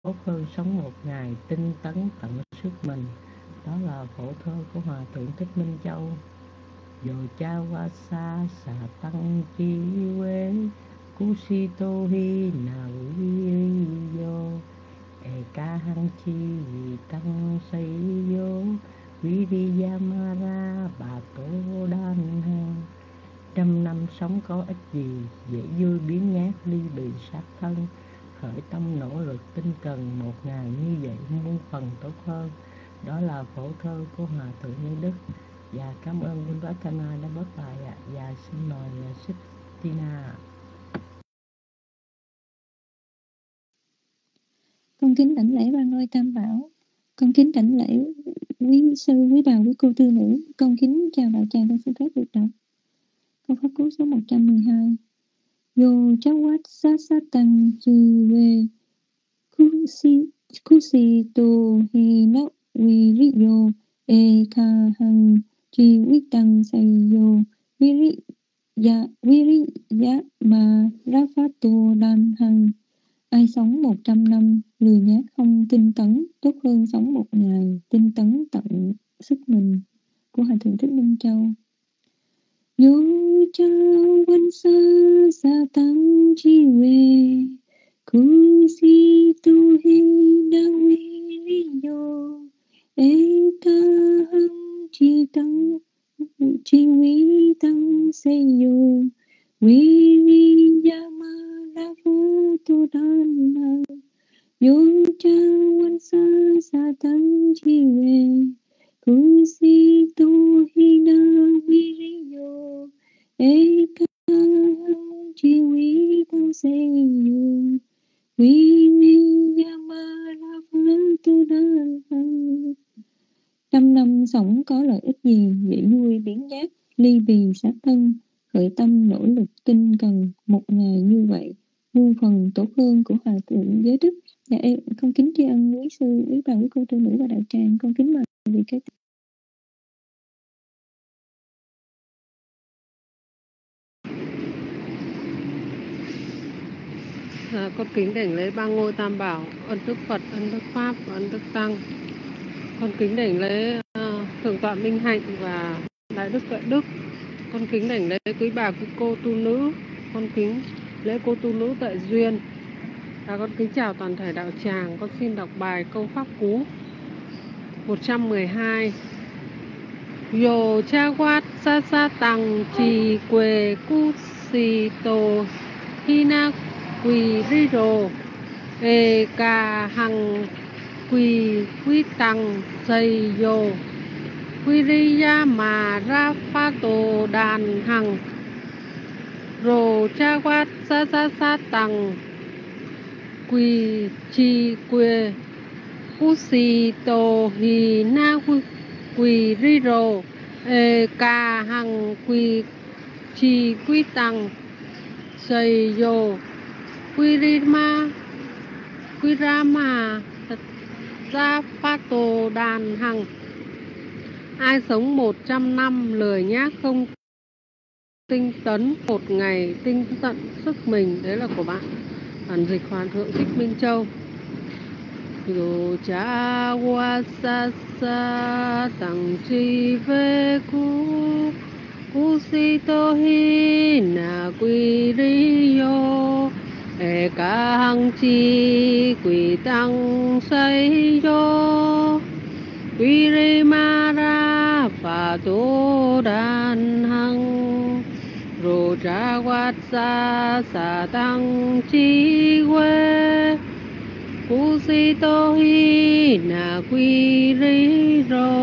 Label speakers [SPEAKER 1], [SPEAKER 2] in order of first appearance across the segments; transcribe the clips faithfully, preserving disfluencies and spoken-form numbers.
[SPEAKER 1] tốt hơn sống một ngày tinh tấn tận sức mình. Đó là phổ thơ của Hòa Thượng Thích Minh Châu. Yo cha wa sa sa tăng chi we kusito hi na vi yo e ca hăng chi vì tăng say yo Vidiyamara bà tổ đan hăng. Trăm năm sống có ích gì, dễ vui biến nhát ly bì sát thân. Khởi tâm nỗ lực tinh cần, một ngày như vậy muôn phần tốt hơn. Đó là phổ thơ của Hòa Thượng Nhân Đức. Và cảm ơn Quynh Vatana đã bớt bài ạ. Và xin mời Sixtina.
[SPEAKER 2] Con kính đảnh lễ ba ngôi Tam Bảo. Con kính đảnh lễ quý sư, quý bà, quý cô tư nữ. Con kính chào đạo tràng, con xin phép được đọc câu pháp cú số một trăm mười hai. Yo chawat sasatang chiwe kusi kusito hino viriyo ekahang chi vitang sayo viriya viriya ma rafato dan hằng. Ai sống một trăm năm lười nhác không tinh tấn, tốt hơn sống một ngày tinh tấn tận sức mình. Của Hòa Thượng Thích Minh Châu. Yo cha văn sa sa tăng chi we kusi tu he na we ri yo e ka hăng chi tăng chi vi tăng se yo we ri ya ma la phu tu dan na yo cha văn sa sa tăng chi we kusito hi na vi ri yo e ka hăng chi vi tăng se yo we ri ya ma la phu tu dan na. Trăm năm sống có lợi ích gì, dễ vui biến nhát ly bì sát thân. Khởi tâm nỗ lực tinh cần, một ngày như vậy muôn phần tốt hơn. Của Hòa Thượng Giới Đức. Dạ em con kính tri ân quý sư, quý bà, quý cô tư nữ và đạo tràng. Con kính mời vị kế tiếp.
[SPEAKER 3] À, con kính đảnh lễ ba ngôi Tam Bảo, ân đức Phật, ân đức Pháp và ân đức Tăng. Con kính đảnh lễ uh, Thượng tọa Minh Hạnh và Đại đức Tuệ Đức. Con kính đảnh lễ quý bà, quý cô tu nữ. Con kính lễ cô tu nữ Tuệ Duyên. Và con kính chào toàn thể đạo tràng. Con xin đọc bài câu pháp cú một trăm mười hai. Yo cha quát sa sa tăng chi quê cu si tô hina quỳ ri rồ e ca hằng quỳ quy tăng xây yo quy ri ya mà ra pha tô đàn hằng rồ cha quát sa sa sa tăng quỳ chi quê cu si tô hi na quỳ ri rồ e ca hằng quỳ chi quy tăng xây yo quy ri ma quy ra ma ra pha tô đàn hằng. Ai sống một trăm năm lười nhác không tinh tấn, một ngày tinh tận sức mình. Đấy là của bạn bản dịch Hòa Thượng Thích Minh Châu. Yo cha wa sa sa tăng chi ve ku ku si to hi na quy ri yo e ca hăng chi quỳ tăng say yo quy ri ma ra phà tô đàn hăng rô cha quát sa sa tăng chi quê cu si tô hi na quy ri rô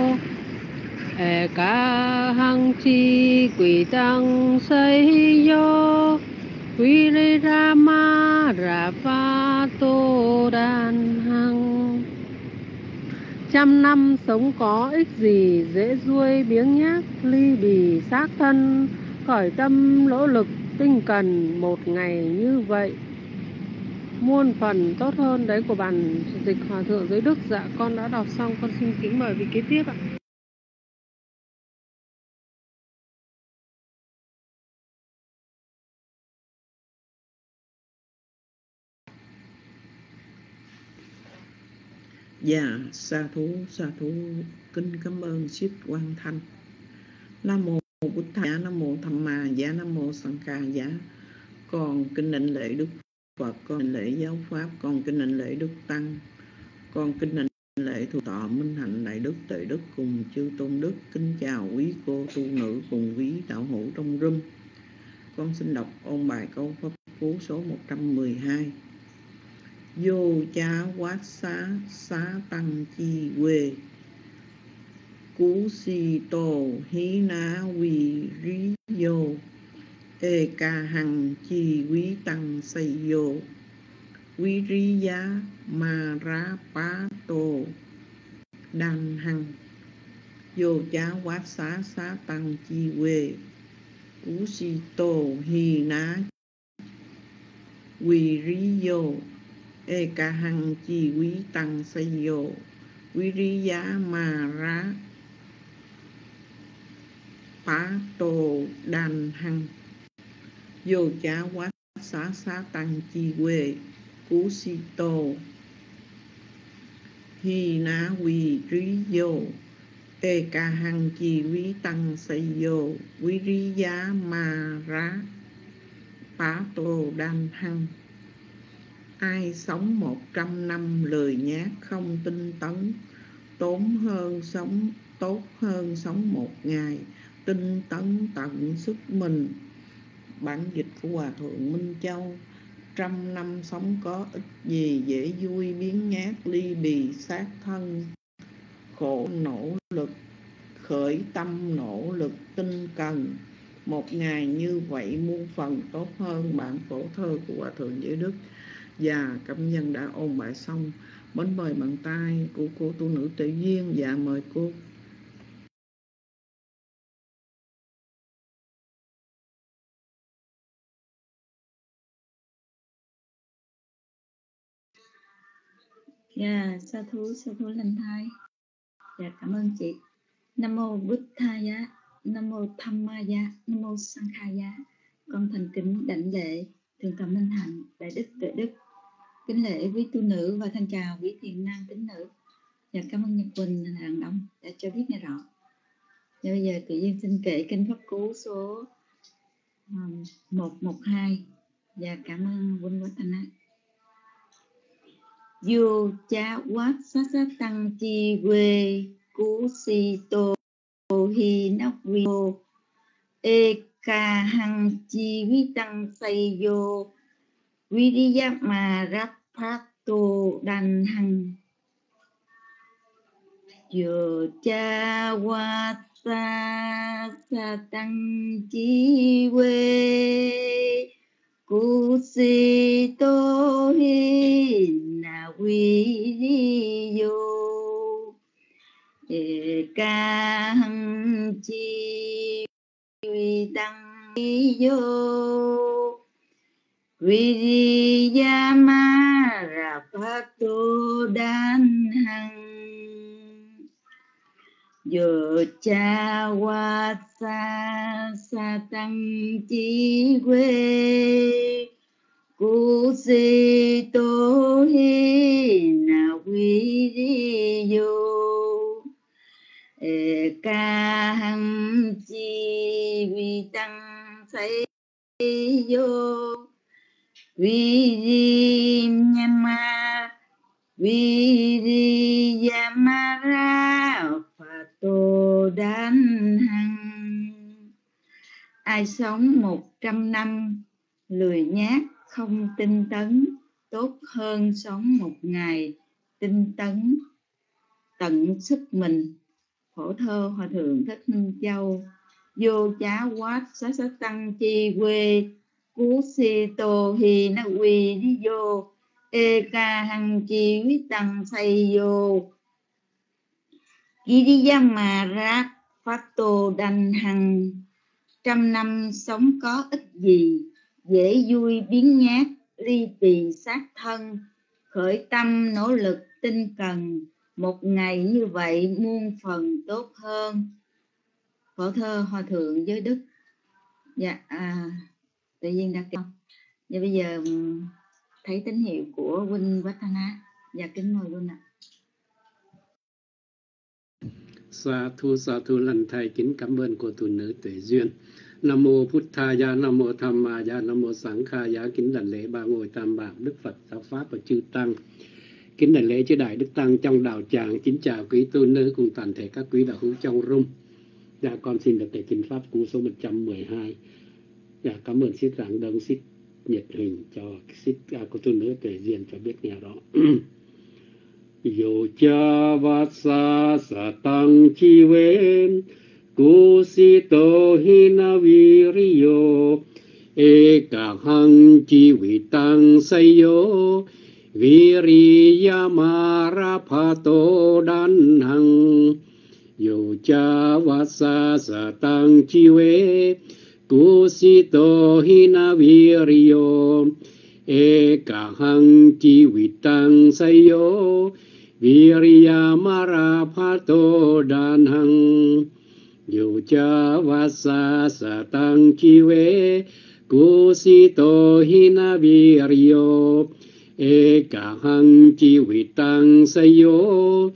[SPEAKER 3] e ca hăng chi quỳ tăng say yo quy ri ra ma ra pha tô đàn hăng. Trăm năm sống có ích gì, dễ ruôi biếng nhác ly bì xác thân. Khởi tâm nỗ lực tinh cần, một ngày như vậy muôn phần tốt hơn. Đấy của bản dịch Hòa Thượng Giới Đức. Dạ con đã đọc xong, con xin kính mời vị kế tiếp ạ.
[SPEAKER 4] Dạ, sa thú, sa thú, kính cảm ơn Ship Quang Thanh. Nam mô Bụt Thầy, Nam mô Tham Ma Giá, Nam mô Sanh Ca Giá. Con kính đảnh lễ Đức Phật, con kính lễ giáo pháp, con kính đảnh lễ Đức Tăng, con kính đảnh lễ Thượng Tọa Minh Hạnh Đại Đức Tuệ Đức cùng chư tôn đức. Kính chào quý cô tu nữ cùng quý đạo hữu trong room. Con xin đọc ôn bài câu pháp cú số một trăm mười hai. Vô cha quát xá xá tăng chi quê, cú si tô hí ná quy rí vô, ê ca hằng chi quý tăng xây vô, quý rí giá ma rá pá tô đan hằng. Vô chá quát xá xá tăng chi quê, cú si tô hí ná quy rí vô, ê ca hằng chi quý tăng xây vô, quý rí giá ma rá phá tô đan hăng. Vô chá quát xá xá tăng chi quê, cú si tô hi ná quy rí vô, ê ca hăng chi quý tăng xây vô, quý rí giá ma rá phá tô đan hăng. Ai sống một trăm năm lười nhác không tinh tấn, tốn hơn sống tốt hơn sống một ngày, tinh tấn tận sức mình. Bản dịch của Hòa Thượng Minh Châu. Trăm năm sống có ích gì, dễ vui biến nhát ly bì sát thân. Khổ nỗ lực, khởi tâm nỗ lực tinh cần. Một ngày như vậy muôn phần tốt hơn. Bản phổ thơ của Hòa Thượng Giới Đức. Và cảm nhân đã ôn bài xong. Mến mời bàn tay của cô tu nữ Tự Duyên. Dạ mời cô.
[SPEAKER 2] Dạ, sa thú, sa thú lành thai. Dạ, cảm ơn chị. Nam mô Bụt Thaya, Nam mô Tham Ma Giá, Nam mô Sanh Kha Giá. Con thành kính đảnh lễ Thượng Tọa Minh Hạnh, Đại Đức Tuệ Đức. Kính lễ quý tu nữ và thân chào quý thiện nam tín nữ. Dạ, cảm ơn Nhật Quỳnh Đàn Đông đã cho biết nghe rõ. Dạ, bây giờ tự nhiên xin kể kinh pháp cú số um, một một hai. Dạ, cảm ơn Vinh Quách Thanh Á. Vô cha quát sát sát tăng chi quê, cú si tô hi nóc vi ô, ê ca hăng chi vi tăng xây vô, vi đi giác mà rắp phát tô đàn hăng. Vô cha quát sát sát tăng chi quê, cú si tô hi na quy đi vô, ê ca hăng chi quy tăng đi vô, quy đi ya ma ra phát tô đan hăng. Vô cha wa sa sa tăng chi quê, cú si tô hi na quy đi vô, ê ca hăng chi vi tăng xây vô, vi di ma vi di ma ra phật tô đan hăng. Ai sống một trăm năm lười nhác không tinh tấn, tốt hơn sống một ngày tinh tấn tận sức mình. Phổ thơ Hòa Thượng Thích Minh Châu. Vô chá quát xá xá tăng chi quê, cú si tô hi na quy đi vô, ê ca hăng chi quý tăng xây vô, ghi đi giam mà rác phát tô đanh hằng. Trăm năm sống có ích gì, dễ vui biến nhát ly bì sát thân. Khởi tâm nỗ lực tinh cần, một ngày như vậy muôn phần tốt hơn. Phổ thơ Hòa Thượng Giới Đức. Dạ, à, tự nhiên đã kêu. Dạ, bây giờ thấy tín hiệu của Huynh Quách Thanh Á. Dạ, kính mời Huynh ạ.
[SPEAKER 5] Sa thu sa thu lần thầy kính cảm ơn cô tu nữ Tuệ Duyên. Nam mô Bụt Thaya, Nam mô Tham Maya, Nam mô Sẵn Khaya. Kính đảnh lễ ba ngôi Tam Bảo, Đức Phật, Giáo Pháp và chư Tăng. Kính đảnh lễ chư Đại Đức Tăng trong đạo tràng. Kính chào quý tu nữ cùng toàn thể các quý đạo hữu trong room. Dạ, con xin được tề kinh pháp cú số một trăm mười hai. Dạ, cảm ơn Sít Giảng Đông, Sít nhiệt hình cho Sít à, cô tu nữ Tuệ Duyên cho biết nghe rõ. Yo cha vasa satang chi ven kusito hinaviriyo ekahang chi vitang sayo viriyamarapato danhang. Yo cha vasa satang chi ve kusito hinaviriyo ekahang chi vitang sayo viriyamarapato danhang. Yo cha vasa satang chi ve kusito hinaviriyo ekahang chi vitang sayo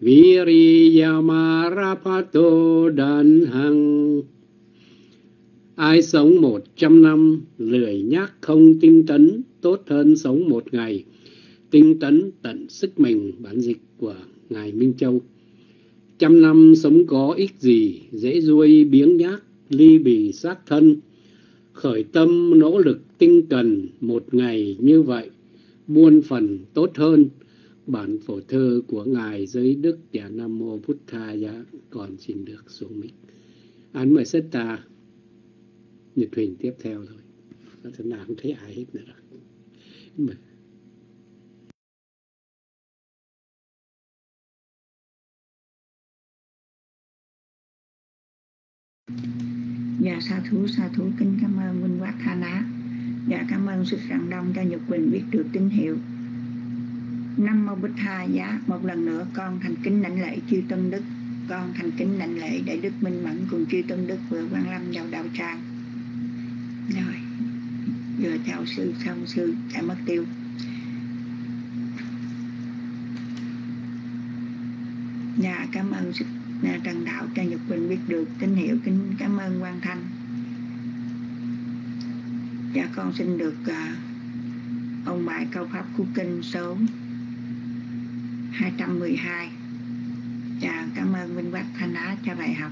[SPEAKER 5] viriyamarapato danhang. Ai sống một trăm năm lười nhác không tinh tấn, tốt hơn sống một ngày tinh tấn tận sức mình. Bản dịch của Ngài Minh Châu. Trăm năm sống có ích gì, dễ ruôi biếng nhác, ly bì xác thân. Khởi tâm nỗ lực tinh cần, một ngày như vậy, muôn phần tốt hơn. Bản phổ thơ của Ngài Giới Đức. Dạ Nam Mô Bụt Thaya. Còn xin được xuống mic. Án mời sếp ta Nhật Huỳnh tiếp theo thôi. Thế nào không thấy ai hết nữa rồi. Mời.
[SPEAKER 6] Dạ sa thú sa thú kính cảm ơn Minh Quát Tha Ná. Dạ cảm ơn Sư Rạng Đông cho Nhật Quỳnh biết được tín hiệu. Nam mô Bụt Tha Giá. Một lần nữa con thành kính đảnh lễ chư Tân Đức. Con thành kính đảnh lễ Đại Đức Minh Mẫn cùng chư Tân Đức vừa quan lâm vào đạo tràng. Rồi vừa chào sư xong sư chạy mất tiêu. Dạ cảm ơn sư Trần Đạo cho Nhật Quỳnh biết được tín hiệu. Kính cảm ơn Quang Thanh. Dạ con xin được uh, ông bài câu pháp của kinh số hai trăm mười hai. Dạ cảm ơn Minh Quát Thanh Á cho bài học.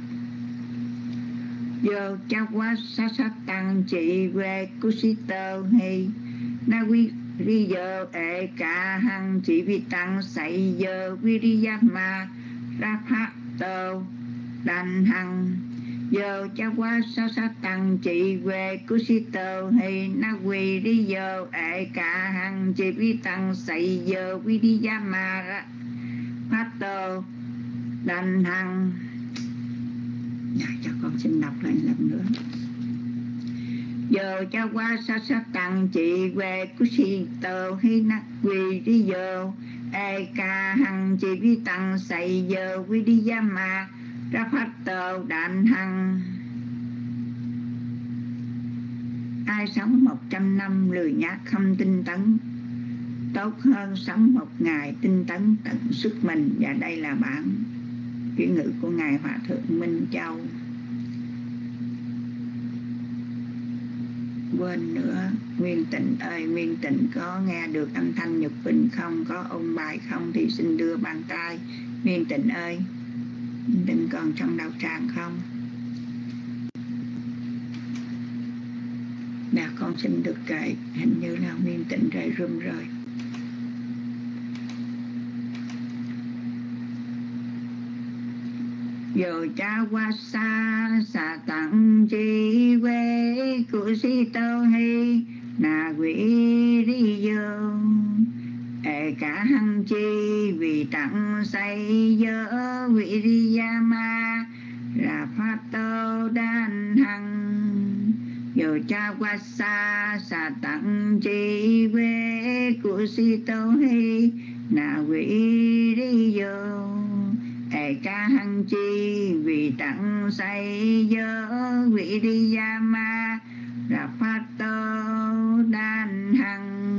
[SPEAKER 6] Yo cha quá sát sát tăng trị về kusito hay na vi vi giờ ệ cả hăng chỉ vi tăng sậy giờ viriyama ra phát tơ đàn hằng. Giờ cha quá sát sát tăng trị về kusito hay na vi đi giờ ệ cả hăng chỉ vi tăng sậy giờ viriyama ra phát tơ đàn hằng. Dạ, cho con xin đọc lại lần nữa. Giờ cha qua sát sát tăng trị về kusito hi nắc quỳ đi giờ e ca hằng chỉ vi tăng sậy giờ vi đi yama ra phát tờ đạn hằng. Ai sống một trăm năm lười nhác không tinh tấn, tốt hơn sống một ngày tinh tấn tận sức mình. Và đây là bản chuyển ngữ của Ngài Hòa Thượng Minh Châu. Quên nữa, Nguyên Tịnh ơi, Nguyên Tịnh có nghe được âm thanh Nhật Quỳnh không? Có ôn bài không thì xin đưa bàn tay. Nguyên Tịnh ơi, Nguyên Tịnh còn trong đạo tràng không? Dạ con xin được kể, hình như là Nguyên Tịnh rời room rồi. Yo cha wa sa sa tăng chi ve kusito hi na vi ri yo e cả hăng chi vì tặng say dơ vị ri yama ra phát tô đan hăng. Yo cha wa sa sa tăng chi ve kusito hi na vi ri yo e ca hăng chi vì tặng say dơ vị đi yama ra phát tô đan hăng.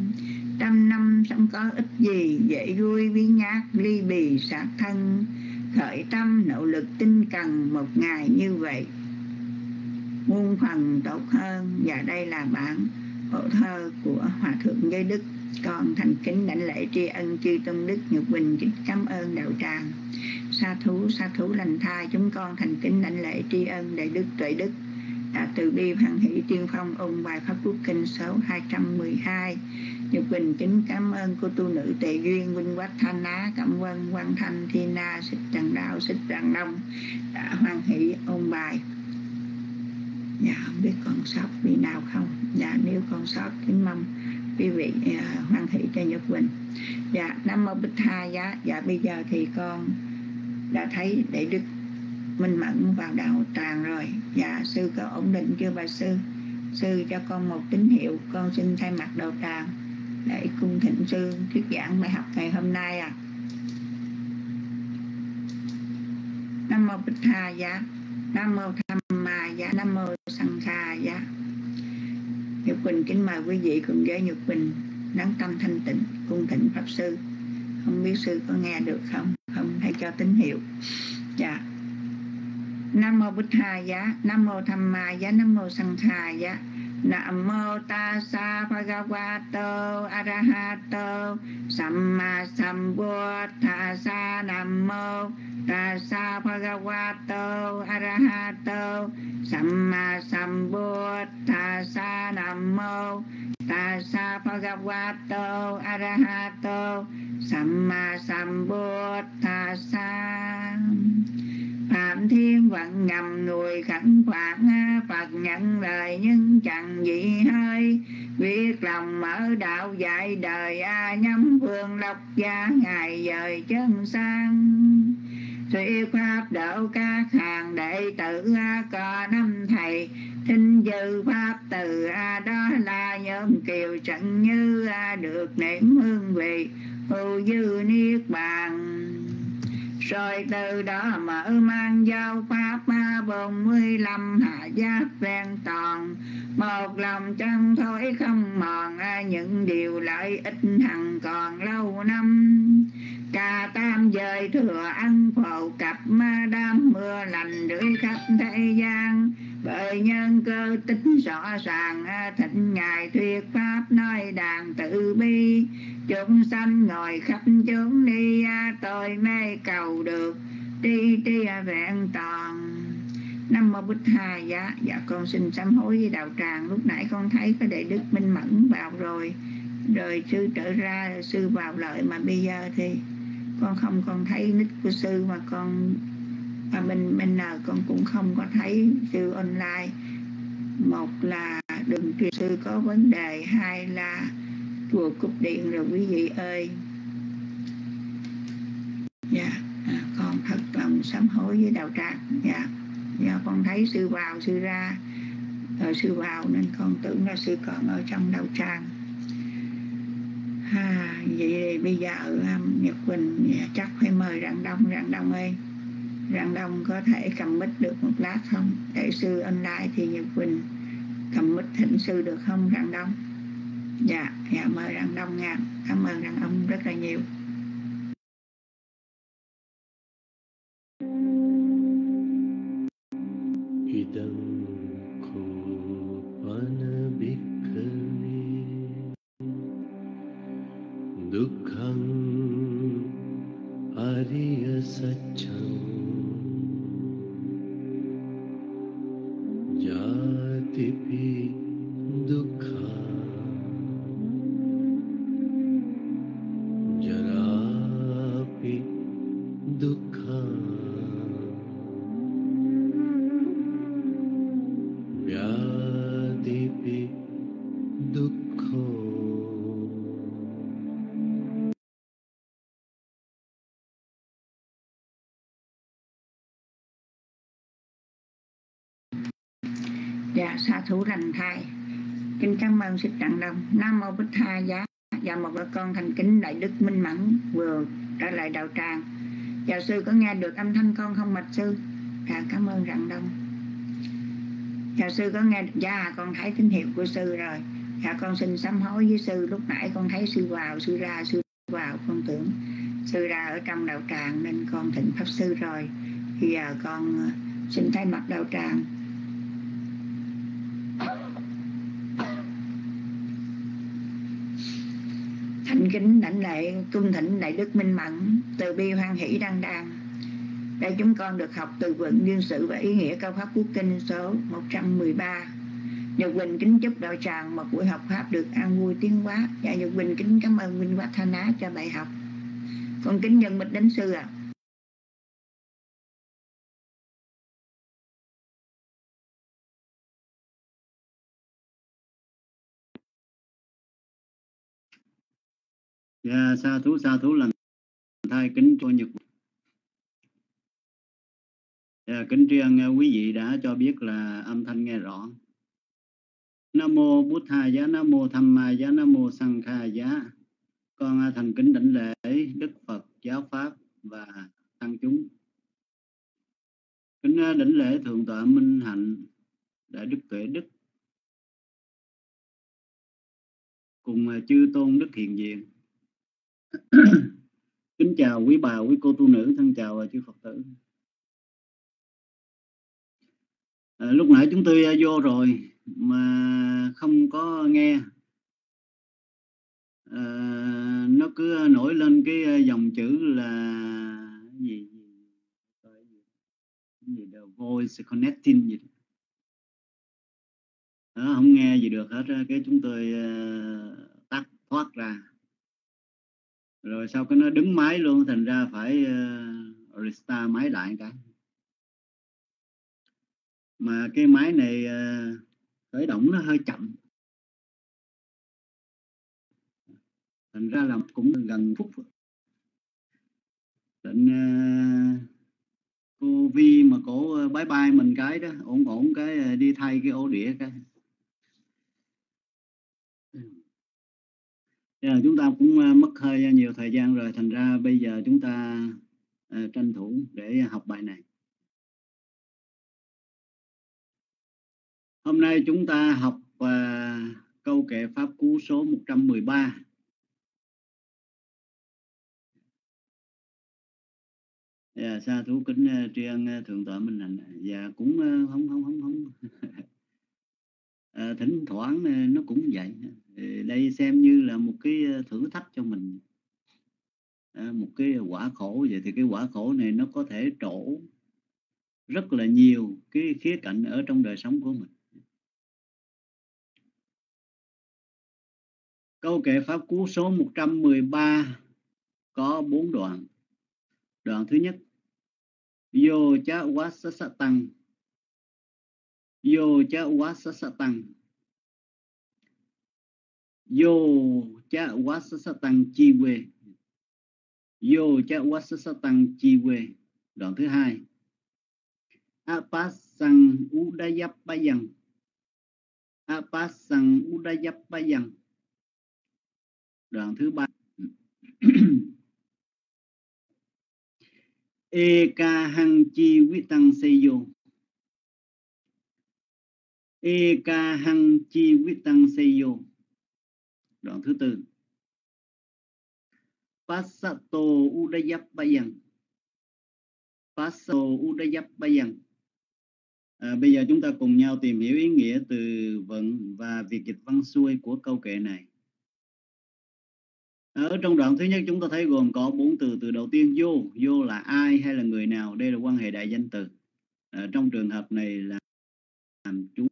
[SPEAKER 6] Trăm năm sống có ích gì, dễ vui biến nhát ly bì sát thân. khởi tâm nỗ lực tinh cần một ngày như vậy muôn phần tốt hơn. Và đây là bản hộ thơ của Hòa Thượng Giới Đức. Con thành kính đảnh lễ tri ân chư tôn đức Nhật Bình, kính cảm ơn đạo tràng. Sa thú sa thú lành thai, chúng con thành kính đảnh lễ tri ân đại đức tuệ đức đã từ bi hoan hỷ tiên phong ôn bài pháp quốc kinh số hai trăm mười hai. Nhật Bình kính cảm ơn cô tu nữ Tề Duyên, Vinh Quách Thanh Á, Cẩm Vân, Quang Thanh, Thi Na, Xích Trần Đạo, Xích Trần Đông đã hoan hỷ ôn bài. Dạ, không biết còn sót vị nào không? Dạ, nếu còn sót kính mong quý vị uh, hoan hỷ cho Nhật Bình. Dạ, Nam Mô Bích Tha Giá. Dạ, bây giờ thì con đã thấy để Đức minh mẫn vào đạo tràng rồi. Dạ, sư có ổn định chưa bà sư? Sư cho con một tín hiệu. Con xin thay mặt đạo tràng để cung thỉnh sư thuyết giảng bài học ngày hôm nay à. Nam Mô Bích Tha Giá. Nam Mô Tham Ma Giá. Nam Mô Sanh Kha Giá. Nhật Bình kính mời quý vị cùng với Nhật Bình nắng tâm thanh tịnh cung thỉnh pháp sư. Không biết sư có nghe được không? Không hãy cho tín hiệu. Dạ. Nam Mô Bích Tha Giá. Nam Mô Tham Ma Giá. Nam Mô Sanh Kha Giá. Nam Mô Tassa Bhagavato Arahato Samma Sambuddhassa. Nam Mô Tassa Bhagavato Arahato Samma Sambuddhassa. Nam Mô Tassa Bhagavato Arahato Samma Sambuddhassa. Phạm Thiên vận ngầm người khẩn khoản Phật nhận lời nhưng chẳng gì hơi. Quyết lòng mở đạo dạy đời nhắm phương lộc gia ngày dời chân sang. Thuyết pháp độ các hàng đệ tử có năm thầy. Thinh dư pháp từ đó là nhóm kiều trận như được nếm hương vị hữu dư niết bàn. Rồi từ đó mở mang giao pháp bốn mươi lăm hạ giáp ven toàn. Một lòng chân thối không mòn những điều lợi ích hằng còn lâu năm. Cả tam giới thừa ăn phổ cập đám mưa lành rưỡi khắp thế gian. Bởi nhân cơ tính rõ ràng thịnh ngài thuyết pháp nói đàn tự bi. Chúng sanh ngồi khắp chốn đi tôi mê cầu được tri tri vẹn toàn. Nam Mô Bích Tha Giá. Dạ con xin sám hối với đạo tràng. Lúc nãy con thấy có đệ đức Minh Mẫn vào rồi, rồi sư trở ra sư vào lợi, mà bây giờ thì con không còn thấy nick của sư, mà con và bên bên nào con cũng không có thấy sư online. Một là đường truyền sư có vấn đề, hai là chùa cúp điện rồi quý vị ơi. Dạ, à, con thật lòng sám hối với đạo tràng. Dạ, dạ con thấy sư vào sư ra, rồi sư vào nên con tưởng là sư còn ở trong đạo tràng. À, vậy thì bây giờ um, Nhật Bình chắc phải mời Rạng Đông. Rạng Đông ơi, Rạng Đông có thể cầm mic được một lát không? Để sư online thì Nhật Bình cầm mic thỉnh sư được không Rạng Đông? Dạ, dạ mời Rạng Đông nha. Cảm ơn Rạng Đông rất là nhiều.
[SPEAKER 7] Idam kopana bhikkhave dukkhaṃ ariya saccam jatipi dukkha jarapi dukkha vyadipi dukkho.
[SPEAKER 6] Dạ, sa thú lành thai. Kính cảm ơn Sư Tràng Đông. Nam Mô Bích Tha Giá. Dạ, một là con thành kính đại đức Minh Mẫn vừa trở lại đạo tràng. Dạ, sư có nghe được âm thanh con không bạch sư? Dạ, cảm ơn Rạng Đông. Dạ, sư có nghe được? Dạ, con thấy tín hiệu của sư rồi. Dạ, con xin sám hối với sư. Lúc nãy con thấy sư vào, sư ra, sư vào. Con tưởng sư sư ra ở trong đạo tràng nên con thỉnh pháp sư rồi. Bây giờ con xin thay mặt đạo tràng thành kính đảnh lễ cung thỉnh đại đức minh mẫn, từ bi hoan hỷ đăng đăng. Đây chúng con được học từ vựng duyên sự và ý nghĩa câu pháp quốc kinh số một trăm mười ba. Nhật Quỳnh kính chúc đạo tràng một buổi học pháp được an vui tiến hóa. Và Nhật Quỳnh kính cảm ơn Minh Quát Tha Ná cho bài học. Con kính dân bạch đến sư ạ. À.
[SPEAKER 8] Dạ, sa thú sa thú lần thay kính cho Nhật. Dạ, kính tri ân quý vị đã cho biết là âm thanh nghe rõ. Nam mô Bụt Thầy giá, Nam mô Tham Ma giá, Nam mô Sang Kha giá. Con thành kính đảnh lễ Đức Phật, giáo pháp và tăng chúng. Kính đảnh lễ thượng tọa Minh Hạnh, đại đức Tuệ Đức, cùng chư tôn đức hiện diện. Kính chào quý bà, quý cô tu nữ, thân chào chư Phật tử. À, lúc nãy chúng tôi vô rồi mà không có nghe. À, nó cứ nổi lên cái dòng chữ là gì gì đó, voice connecting gì đó. Đó, không nghe gì được hết. Cái chúng tôi uh, tắt thoát ra rồi sau cái nó đứng máy luôn, thành ra phải uh, restart máy lại cái. Mà cái máy này uh, khởi động nó hơi chậm, thành ra là cũng gần phút. Định uh, cô Vi mà cổ bye bye mình cái đó, ổn ổn cái đi thay cái ổ đĩa cái. Yeah, chúng ta cũng mất hơi nhiều thời gian rồi, thành ra bây giờ chúng ta uh, tranh thủ để học bài này. Hôm nay chúng ta học uh, câu kệ pháp cú số một trăm mười ba. Dạ, sa thú kính uh, tri ân uh, thượng tọa Minh Hạnh. Dạ, cũng uh, không không không không uh, thỉnh thoảng uh, nó cũng vậy. Uh, đây xem như là một cái thử thách cho mình, uh, một cái quả khổ. Vậy thì cái quả khổ này nó có thể trổ rất là nhiều cái khía cạnh ở trong đời sống của mình. Câu kệ pháp cú số một trăm mười ba có bốn đoạn. Đoạn thứ nhất: Yo cha wa sa sa tăng, Yo cha wa sa sa tăng, Yo cha wa sa sa tăng chi quê, Yo cha wa sa sa tăng chi quê. Đoạn thứ hai: Apasang udayapayang, Apasang udayapayang. Đoạn thứ ba: Eka hang chi vitang seyo, Eka hang chi vitang seyo. Đoạn thứ tư: Passato udayapayang, Passato udayapayang. À, bây giờ chúng ta cùng nhau tìm hiểu ý nghĩa từ vựng và việc dịch văn xuôi của câu kệ này. Ở trong đoạn thứ nhất chúng ta thấy gồm có bốn từ. Từ đầu tiên vô, vô là ai hay là người nào, đây là quan hệ đại danh từ. À, trong trường hợp này là làm chú.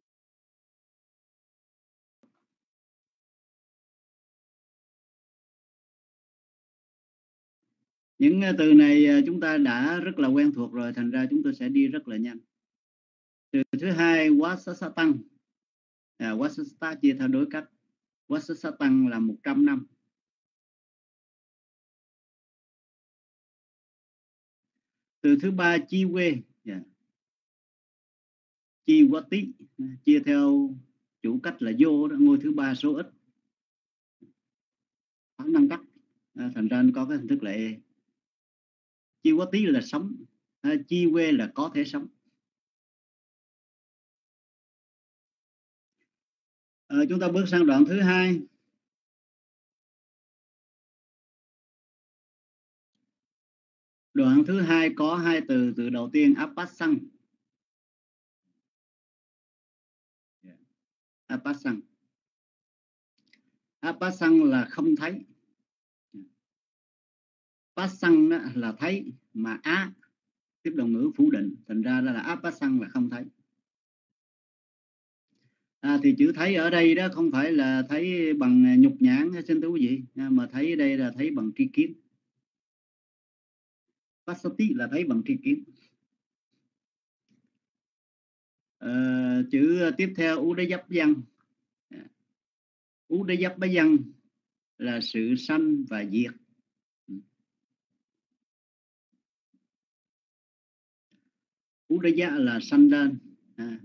[SPEAKER 8] Những từ này chúng ta đã rất là quen thuộc rồi, thành ra chúng tôi sẽ đi rất là nhanh. Từ thứ hai, Wasasatang. À, Wasasata chia theo đối cách. Wasasatang là một trăm năm. Từ thứ ba, chi quê. Yeah. Chi quá tí, chia theo chủ cách là vô đó, ngôi thứ ba số ít. Khả năng cách. À, thành ra nó có cái hình thức là e. Chi quá tí là sống. À, chi quê là có thể sống. À, chúng ta bước sang đoạn thứ hai. Đoạn thứ hai có hai từ, từ đầu tiên apasang. Apasang. Apasang là không thấy. Pasang là thấy, mà á tiếp đồng ngữ phủ định, thành ra là apasang là không thấy. À, thì chữ thấy ở đây đó không phải là thấy bằng nhục nhãn, xin thưa quý vị, mà thấy ở đây là thấy bằng tri kiến. Pasati là thấy bằng tri kiến. À, chữ tiếp theo Udayapayang. Udayapayang là sự sanh và diệt. Udaya là sanh lên, à,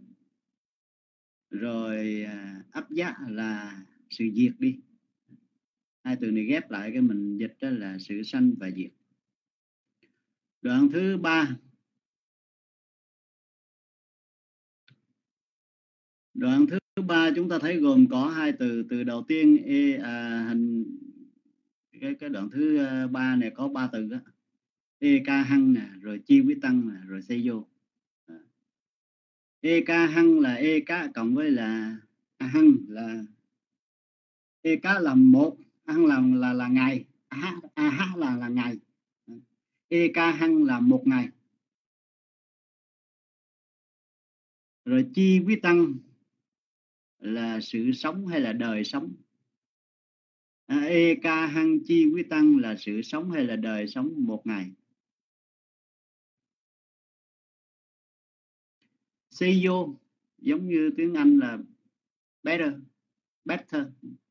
[SPEAKER 8] rồi à, áp giá là sự diệt đi. Hai từ này ghép lại cái mình dịch đó là sự sanh và diệt. Đoạn thứ ba. Đoạn thứ ba chúng ta thấy gồm có hai từ. Từ đầu tiên e, à, hình cái cái đoạn thứ ba này có ba từ đó. E ca hăng nè, rồi chi quý tăng nè, rồi xây vô. E ca hăng là e cá cộng với là a hăng là e cá là một, a hăng là là là ngày, a ha là là ngày. E ca hăng là một ngày. Rồi chi quý tăng là sự sống hay là đời sống. À, e ca hăng chi quý tăng là sự sống hay là đời sống một ngày. Xây vô giống như tiếng Anh là better, better.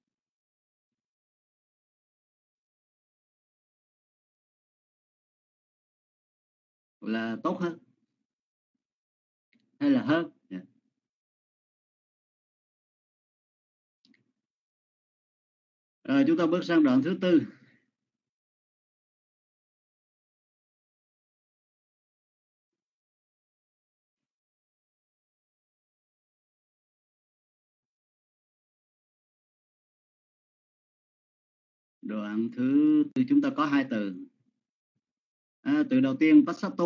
[SPEAKER 8] Là tốt hơn hay là hơn. Yeah. Rồi chúng ta bước sang đoạn thứ tư. Đoạn thứ tư chúng ta có hai từ. À, từ đầu tiên passato.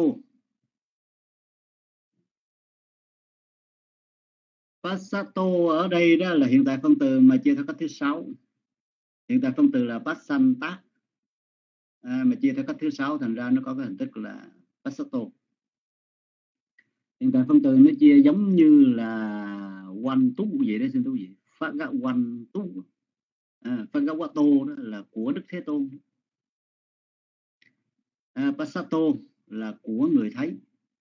[SPEAKER 8] Passato ở đây đó là hiện tại phân từ mà chia theo cách thứ sáu. Hiện tại phân từ là passanta, à, mà chia theo cách thứ sáu thành ra nó có cái hình thức là passato. Hiện tại phân từ nó chia giống như là quan tú vậy đó, xin thú vị. Phát gạo quan tú, à, phát gạo tô đó là của Đức Thế Tôn. À, passato là của người thấy.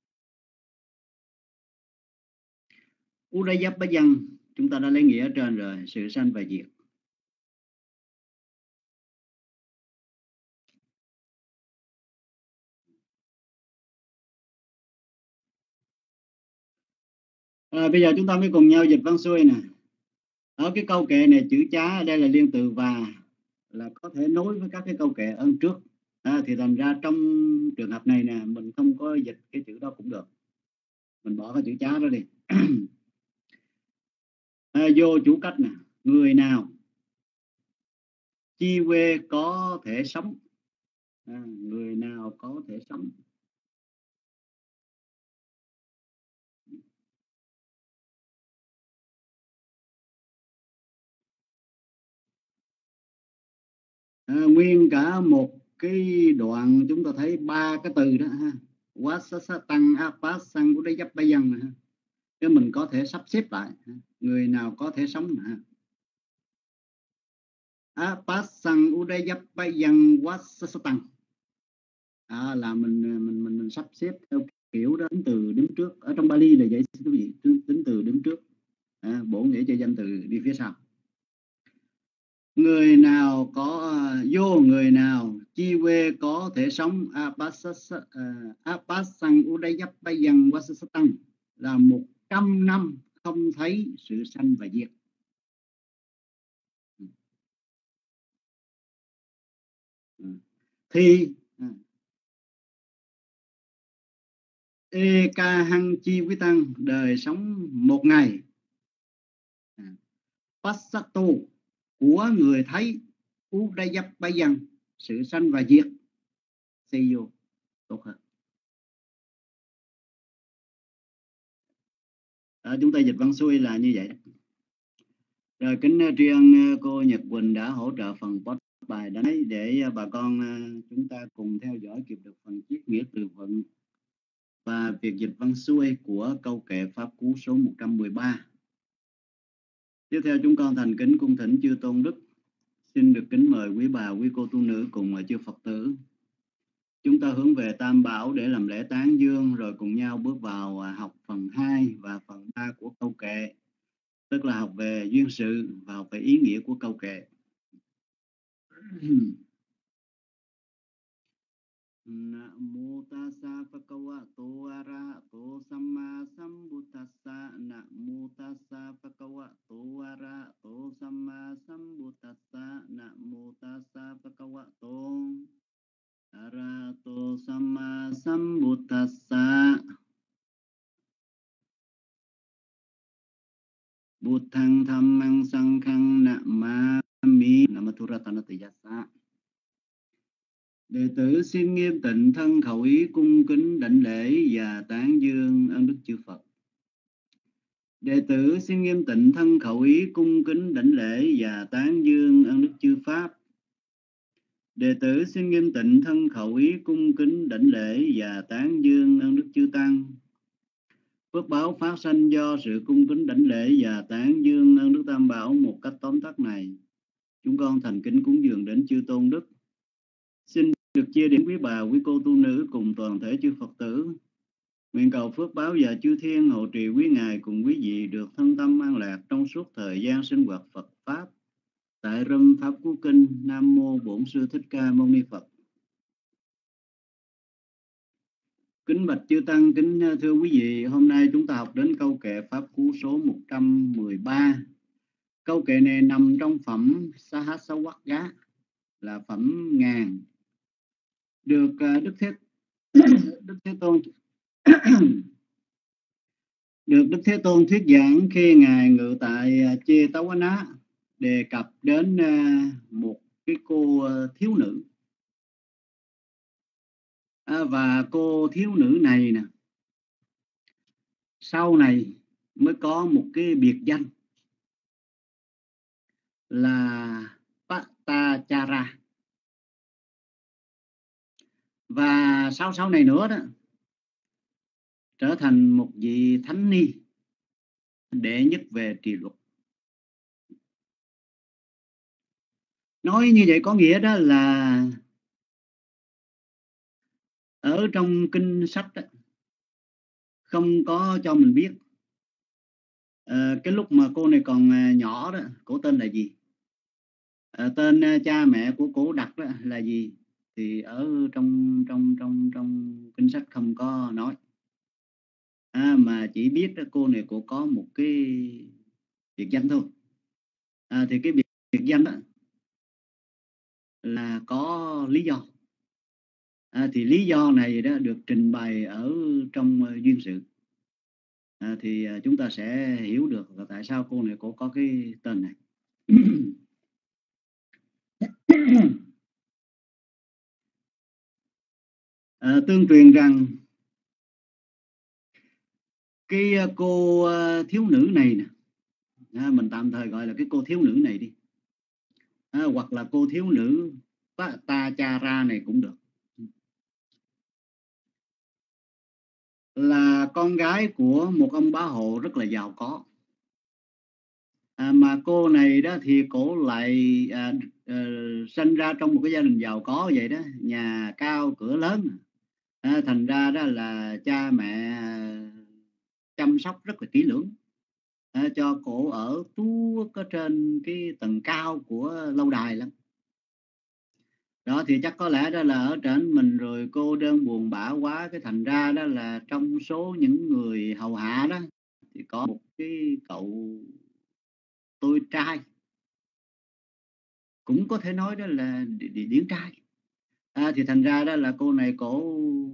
[SPEAKER 8] Udayapayang chúng ta đã lấy nghĩa ở trên rồi, sự sanh và diệt. À, bây giờ chúng ta mới cùng nhau dịch văn xuôi nè. Ở cái câu kệ này chữ chá đây là liên từ và, là có thể nối với các cái câu kệ ơn trước. À, thì thành ra trong trường hợp này nè mình không có dịch cái chữ đó cũng được, mình bỏ cái chữ chá đó đi. À, vô chủ cách nè, người nào chi quê có thể sống. À, người nào có thể sống. À, nguyên cả một cái đoạn chúng ta thấy ba cái từ đó ha. Wasasatang apasang udayapayang ha. Cái mình có thể sắp xếp lại, người nào có thể sống ha. Apasang udayapayang wasasatang. À, là mình mình mình mình sắp xếp theo kiểu đó, tính từ đứng trước. Ở trong Bali là vậy quý vị, tính từ đứng trước. À, bổ nghĩa cho danh từ đi phía sau. Người nào có vô, người nào chi quê có thể sống. Apasang udayapayang wasasatang là một trăm năm không thấy sự sanh và diệt. Thì e ca hăng chi quý tăng đời sống một ngày. Passato của người thấy, udayapayang sự sanh và diệt. Seyo tốt hơn. Đó, chúng ta dịch văn xuôi là như vậy đó. Rồi kính tri ân cô Nhật Quỳnh đã hỗ trợ phần post bài đó để bà con chúng ta cùng theo dõi kịp được phần chiết nghĩa từ vựng và việc dịch văn xuôi của câu kệ Pháp Cú số một trăm mười ba. Tiếp theo chúng con thành kính cung thỉnh chư tôn đức, xin được kính mời quý bà, quý cô tu nữ cùng chư Phật tử. Chúng ta hướng về Tam Bảo để làm lễ tán dương rồi cùng nhau bước vào học phần hai và phần ba của câu kệ, tức là học về duyên sự và học về ý nghĩa của câu kệ. Namo tassa bhagavato arahato samma sambuddhassa. Namo tassa bhagavato arahato samma sambuddhassa. Namo tassa bhagavato arahato samma sambuddhassa. Buddhang dhammang sanghang namami. Namathuratanatiyassa. Đệ tử xin nghiêm tịnh thân khẩu ý cung kính đảnh lễ và tán dương ân đức chư Phật. Đệ tử xin nghiêm tịnh thân khẩu ý cung kính đảnh lễ và tán dương ân đức chư Pháp. Đệ tử xin nghiêm tịnh thân khẩu ý cung kính đảnh lễ và tán dương ân đức chư Tăng. Phước báo phát sanh do sự cung kính đảnh lễ và tán dương ân đức Tam Bảo một cách tóm tắt này, chúng con thành kính cúng dường đến chư tôn đức. Xin được chia điểm quý bà, quý cô tu nữ cùng toàn thể chư Phật tử. Nguyện cầu phước báo và chư thiên hộ trì quý ngài cùng quý vị được thân tâm an lạc trong suốt thời gian sinh hoạt Phật Pháp. Tại Râm Pháp Cú Kinh. Nam Mô Bổn Sư Thích Ca Mâu Ni Phật. Kính bạch chư Tăng, kính thưa quý vị, hôm nay chúng ta học đến câu kệ Pháp Cú số một trăm mười ba. Câu kệ này nằm trong phẩm Sahasrawakya, là phẩm ngàn, được Đức Thế Đức Thế Tôn được Đức Thế Tôn thuyết giảng khi ngài ngự tại Jetavana, đề cập đến một cái cô thiếu nữ. À, và cô thiếu nữ này nè, sau này mới có một cái biệt danh là Patachara. Và sau sau này nữa đó, trở thành một vị thánh ni đệ nhất về trì luật. Nói như vậy có nghĩa đó là ở trong kinh sách đó, không có cho mình biết à, cái lúc mà cô này còn nhỏ đó, cổ tên là gì, à, tên cha mẹ của cổ đặt đó là gì, thì ở trong trong trong trong kinh sách không có nói. À, mà chỉ biết đó, cô này cô có một cái biệt danh thôi. À, thì cái biệt, biệt danh đó là có lý do. À, thì lý do này đó được trình bày ở trong uh, duyên sự. À, thì uh, chúng ta sẽ hiểu được là tại sao cô này cô có cái tên này. À, tương truyền rằng cái uh, cô uh, thiếu nữ này nè, à, mình tạm thời gọi là cái cô thiếu nữ này đi, à, hoặc là cô thiếu nữ Patachara này cũng được, là con gái của một ông bá hộ rất là giàu có. À, mà cô này đó thì cổ lại à, à, sinh ra trong một cái gia đình giàu có vậy đó, nhà cao cửa lớn. À, thành ra đó là cha mẹ chăm sóc rất là kỹ lưỡng, à, cho cổ ở tuốt ở trên cái tầng cao của lâu đài lắm. Đó thì chắc có lẽ đó là ở trên mình rồi cô đơn buồn bã quá, cái thành ra đó là trong số những người hầu hạ đó thì có một cái cậu tôi trai, cũng có thể nói đó là điển trai. À, thì thành ra đó là cô này cổ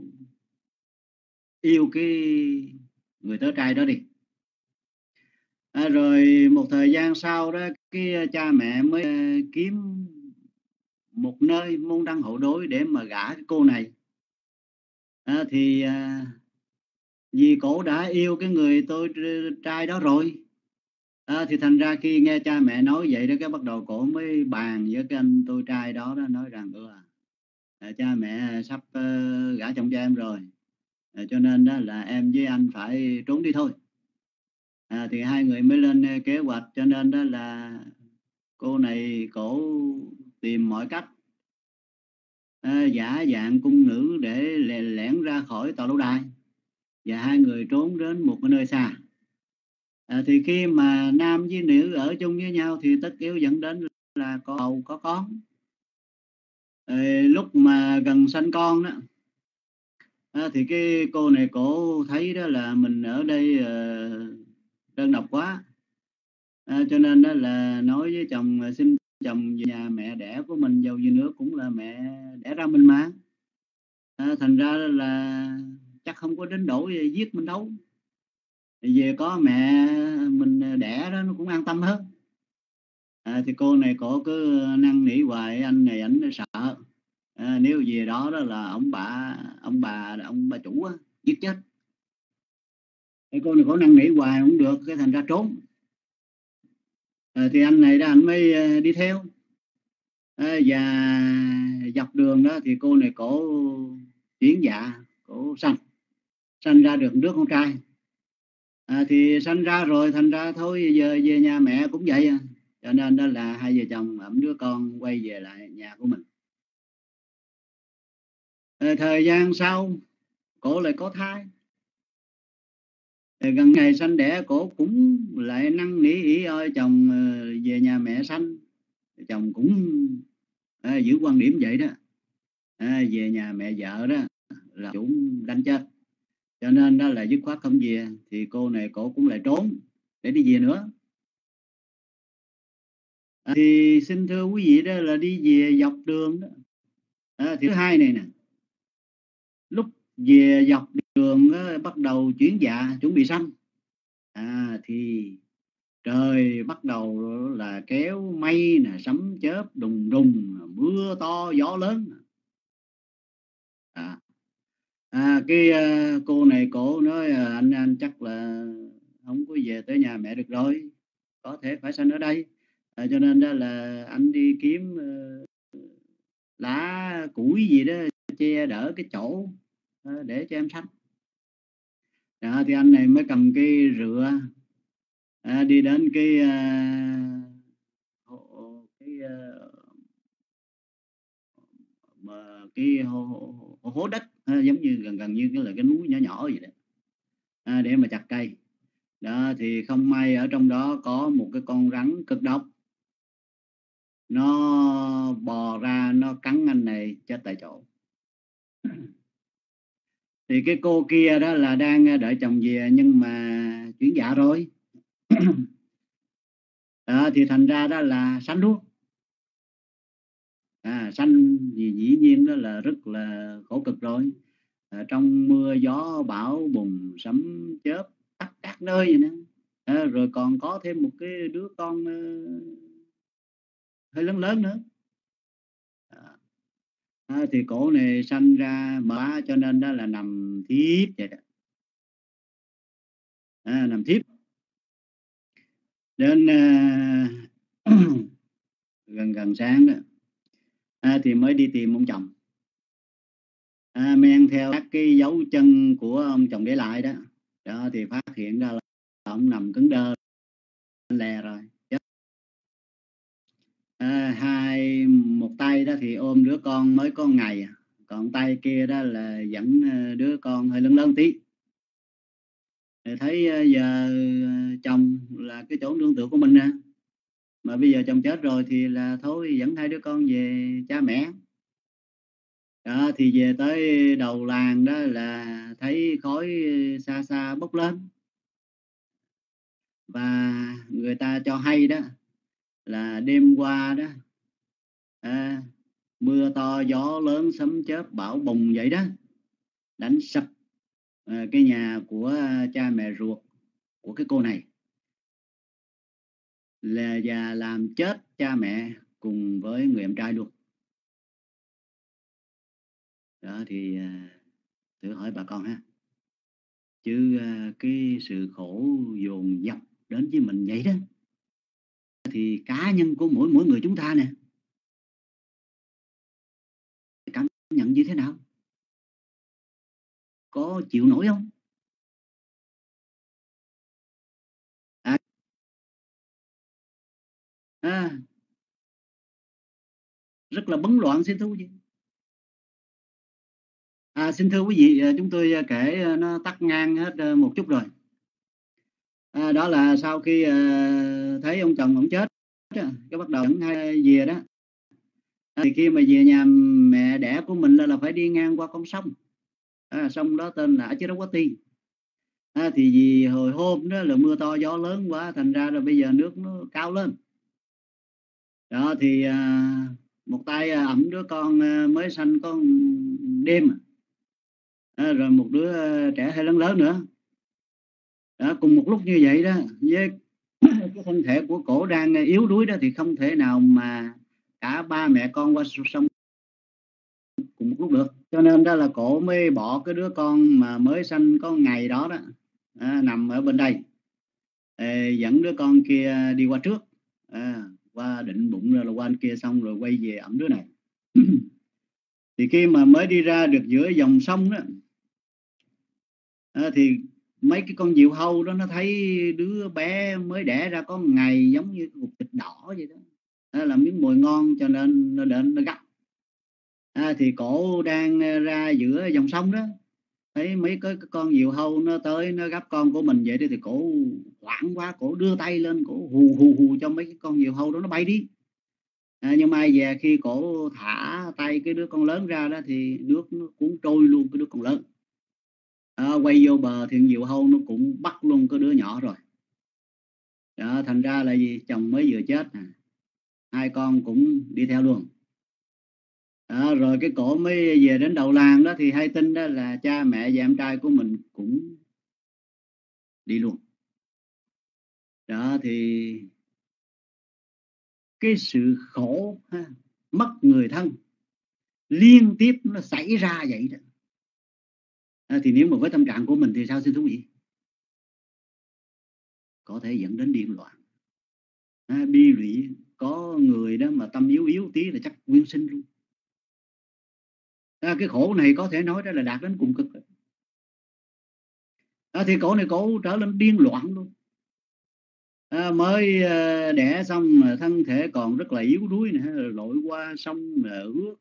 [SPEAKER 8] yêu cái người tớ trai đó đi. À, rồi một thời gian sau đó cái cha mẹ mới kiếm một nơi môn đăng hộ đối để mà gả cái cô này. à, thì à, vì cổ đã yêu cái người tôi trai đó rồi, à, thì thành ra khi nghe cha mẹ nói vậy đó, cái bắt đầu cổ mới bàn với cái anh tôi trai đó, đó nói rằng ừ, à, cha mẹ sắp uh, gả chồng cho em rồi, à, cho nên đó là em với anh phải trốn đi thôi. À, thì hai người mới lên kế hoạch, cho nên đó là cô này cổ tìm mọi cách à, giả dạng cung nữ để lẻn ra khỏi tòa lâu đài, và hai người trốn đến một cái nơi xa. À, thì khi mà nam với nữ ở chung với nhau thì tất yếu dẫn đến là có bầu có con. À, lúc mà gần sanh con đó, à, thì cái cô này cổ thấy đó là mình ở đây uh, đơn độc quá, à, cho nên đó là nói với chồng uh, xin chồng về nhà mẹ đẻ của mình, dầu gì nữa cũng là mẹ đẻ ra mình mà, à, thành ra là chắc không có đến đổi giết mình đâu, về có mẹ mình đẻ đó nó cũng an tâm hơn. À, thì cô này cổ cứ năn nỉ hoài, anh này ảnh sợ à, nếu về đó đó là ông bà ông bà ông bà chủ á, giết chết. Thì cô này cổ năn nỉ hoài không được, cái thành ra trốn. À, thì anh này đó anh mới đi theo, à, và dọc đường đó thì cô này cổ chuyển dạ, cổ sanh sanh ra được đứa con trai. À, thì sanh ra rồi thành ra thôi giờ về nhà mẹ cũng vậy à. Cho nên đó là hai vợ chồng ẵm đứa con quay về lại nhà của mình. À, thời gian sau cổ lại có thai. À, gần ngày sanh đẻ cổ cũng lại năn nỉ ỉ ơi chồng về nhà mẹ sanh. Chồng cũng à, giữ quan điểm vậy đó, à, về nhà mẹ vợ đó là chủ đánh chết, cho nên đó là dứt khoát không về. Thì cô này cổ cũng lại trốn để đi về nữa. À, thì xin thưa quý vị đó là đi về dọc đường đó. À, thứ hai này nè, lúc về dọc đường đó, bắt đầu chuyển dạ chuẩn bị sanh, à, thì trời bắt đầu là kéo mây nè, sấm chớp đùng đùng, mưa to gió lớn. À, à, cái uh, cô này cổ nói uh, anh anh chắc là không có về tới nhà mẹ được rồi, có thể phải sanh ở đây, à, cho nên đó là anh đi kiếm uh, lá củi gì đó che đỡ cái chỗ uh, để cho em sanh. Đó, thì anh này mới cầm cái rựa à, đi đến cái uh, cái uh, mà cái hố, hố, hố đất à, giống như gần gần như cái là cái núi nhỏ nhỏ vậy đó, à, để mà chặt cây. Đó, thì không may ở trong đó có một cái con rắn cực độc, nó bò ra nó cắn anh này chết tại chỗ. Thì cái cô kia đó là đang đợi chồng về nhưng mà chuyển dạ rồi. Đó, thì thành ra đó là sanh luôn. À, sanh thì dĩ nhiên đó là rất là khổ cực rồi, à, trong mưa gió bão bùng sấm chớp tắt các nơi vậy nè, à, rồi còn có thêm một cái đứa con uh, hơi lớn lớn nữa. À, à, thì cổ này sanh ra mở, cho nên đó là nằm thiếp vậy đó, à, nằm thiếp đến uh, gần gần sáng đó, à, thì mới đi tìm ông chồng, à, men theo các cái dấu chân của ông chồng để lại đó. Đó, thì phát hiện ra là ông nằm cứng đơ lè rồi, chết. À, hai một tay đó thì ôm đứa con mới có ngày, còn tay kia đó là dẫn đứa con hơi lớn lớn tí. Thì thấy giờ chồng là cái chỗ nương tựa của mình nè, mà bây giờ chồng chết rồi thì là thôi dẫn hai đứa con về cha mẹ. Đó, thì về tới đầu làng đó là thấy khói xa xa bốc lên, và người ta cho hay đó là đêm qua đó à, mưa to gió lớn sấm chớp bão bùng vậy đó, đánh sập à, cái nhà của cha mẹ ruột của cái cô này, là và làm chết cha mẹ cùng với người em trai luôn. Đó, thì Thử hỏi bà con ha. Chứ cái sự khổ dồn dập đến với mình vậy đó, thì cá nhân của mỗi mỗi người chúng ta nè cảm nhận như thế nào? Có chịu nổi không? À, à, rất là bấn loạn xin thưa quý vị. À, xin thưa quý vị, chúng tôi kể nó tắt ngang hết một chút rồi. À, đó là sau khi uh, thấy ông chồng ông chết, cái bắt đầu dẫn hai về đó, à, thì khi mà về nhà mẹ đẻ của mình là, là phải đi ngang qua con sông, à, sông đó tên là Achirapati. À, thì vì hồi hôm đó là mưa to gió lớn quá, thành ra là bây giờ nước nó cao lên. Đó thì à, một tay ẩm đứa con mới sanh con đêm, à, rồi một đứa trẻ hơi lớn lớn nữa. Đó, cùng một lúc như vậy đó, với cái thân thể của cổ đang yếu đuối đó, thì không thể nào mà cả ba mẹ con qua sông cùng một lúc được. Cho nên đó là cổ mới bỏ cái đứa con mà mới sanh có ngày đó đó, à, nằm ở bên đây, à, dẫn đứa con kia đi qua trước, à, qua định bụng rồi là qua anh kia, xong rồi quay về ẩm đứa này. Thì khi mà mới đi ra được giữa dòng sông đó, à, thì mấy cái con diều hâu đó nó thấy đứa bé mới đẻ ra có ngày giống như cục thịt đỏ vậy đó, à, là miếng mồi ngon, cho nên nó đến nó gấp. À, thì cổ đang ra giữa dòng sông đó, thấy mấy cái con diều hâu nó tới nó gấp con của mình vậy đó, thì cổ hoảng quá, cổ đưa tay lên, cổ hù hù hù cho mấy cái con diều hâu đó nó bay đi. À, nhưng mai về khi cổ thả tay cái đứa con lớn ra đó, thì nước nó cuốn trôi luôn cái đứa con lớn. À, quay vô bờ thì diều hâu nó cũng bắt luôn cái đứa nhỏ rồi. Đó, thành ra là gì, chồng mới vừa chết, à, hai con cũng đi theo luôn. Đó, rồi cái cổ mới về đến đầu làng đó, thì hay tin đó là cha mẹ và em trai của mình cũng đi luôn. Đó thì cái sự khổ ha, mất người thân liên tiếp nó xảy ra vậy đó. À, thì nếu mà với tâm trạng của mình thì sao xin thú vị? Có thể dẫn đến điên loạn, à, bi lụy. Có người đó mà tâm yếu yếu tí là chắc nguyên sinh luôn. À, cái khổ này có thể nói đó là đạt đến cùng cực. À, thì cổ này cổ trở lên điên loạn luôn. À, mới uh, đẻ xong mà thân thể còn rất là yếu đuối nè, lội qua sông là ướt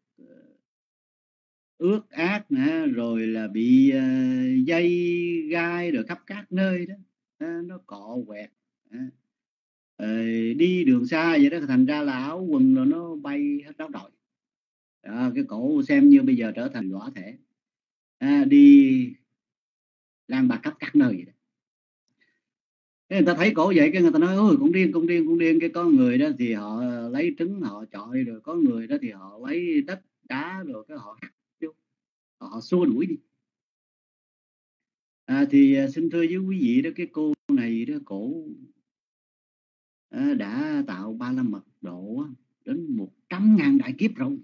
[SPEAKER 8] ướt át nè, rồi là bị uh, dây gai rồi khắp các nơi đó, à, nó cọ quẹt, à, à, đi đường xa vậy đó, thành ra là áo quần rồi nó bay hết ráo đội. À, cái cổ xem như bây giờ trở thành lõa thể, à, đi lang bạc khắp các nơi vậy đó. Thế người ta thấy cổ vậy, cái người ta nói ôi cũng điên cũng điên cũng điên. Cái có người đó thì họ lấy trứng họ chọi, rồi có người đó thì họ lấy đất đá rồi cái họ họ, họ xua đuổi đi. À, thì xin thưa với quý vị đó, cái cô này đó, cổ à, đã tạo ba la mật độ đến một trăm ngàn đại kiếp rồi.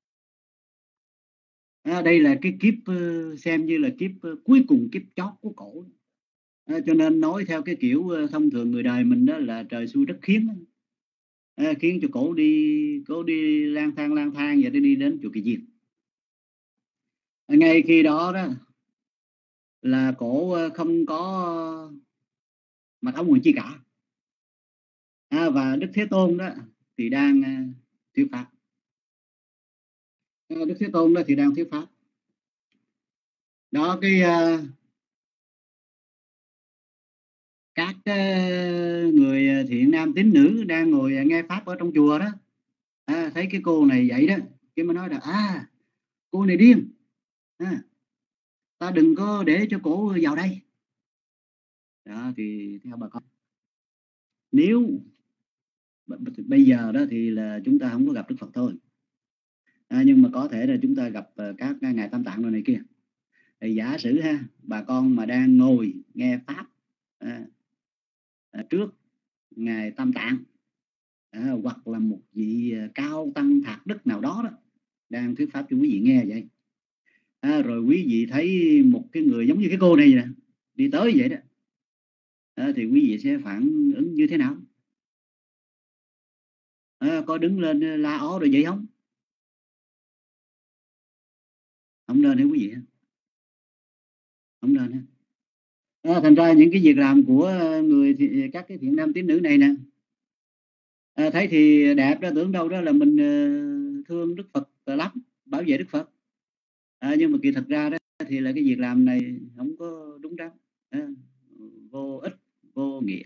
[SPEAKER 8] À, đây là cái kiếp xem như là kiếp cuối cùng, kiếp chót của cổ. À, cho nên nói theo cái kiểu thông thường người đời mình đó là trời xui đất khiến, à, khiến cho cổ đi cổ đi lang thang lang thang vậy để đi đến chùa Kỳ Diên. À, ngay khi đó đó là cổ không có mặc áo quần chi cả, à, và Đức Thế Tôn đó thì đang uh, thuyết pháp. À, Đức Thế Tôn đó thì đang thuyết pháp. Đó cái uh, các uh, người thiện nam tín nữ đang ngồi nghe pháp ở trong chùa đó, à, thấy cái cô này vậy đó, cái mới nói là à cô này điên, à, ta đừng có để cho cổ vào đây. Đó thì theo bà con, nếu bây giờ đó thì là chúng ta không có gặp Đức Phật thôi, à, nhưng mà có thể là chúng ta gặp các ngài Tam Tạng rồi này kia. Thì giả sử ha, bà con mà đang ngồi nghe pháp à, à, trước ngài Tam Tạng, à, hoặc là một vị cao tăng thạc đức nào đó, đó đang thuyết pháp cho quý vị nghe vậy, à, rồi quý vị thấy một cái người giống như cái cô này nè đi tới vậy đó, à, thì quý vị sẽ phản ứng như thế nào? À, có đứng lên la ó rồi vậy không? Không nên hả quý vị? Không nên hả? À, thành ra những cái việc làm của người thì, các cái thiện nam tín nữ này nè, à, thấy thì đẹp đó, tưởng đâu đó là mình uh, thương Đức Phật lắm, bảo vệ Đức Phật, à, nhưng mà kỳ thật ra đó thì là cái việc làm này không có đúng đắn, à, vô ích vô nghĩa.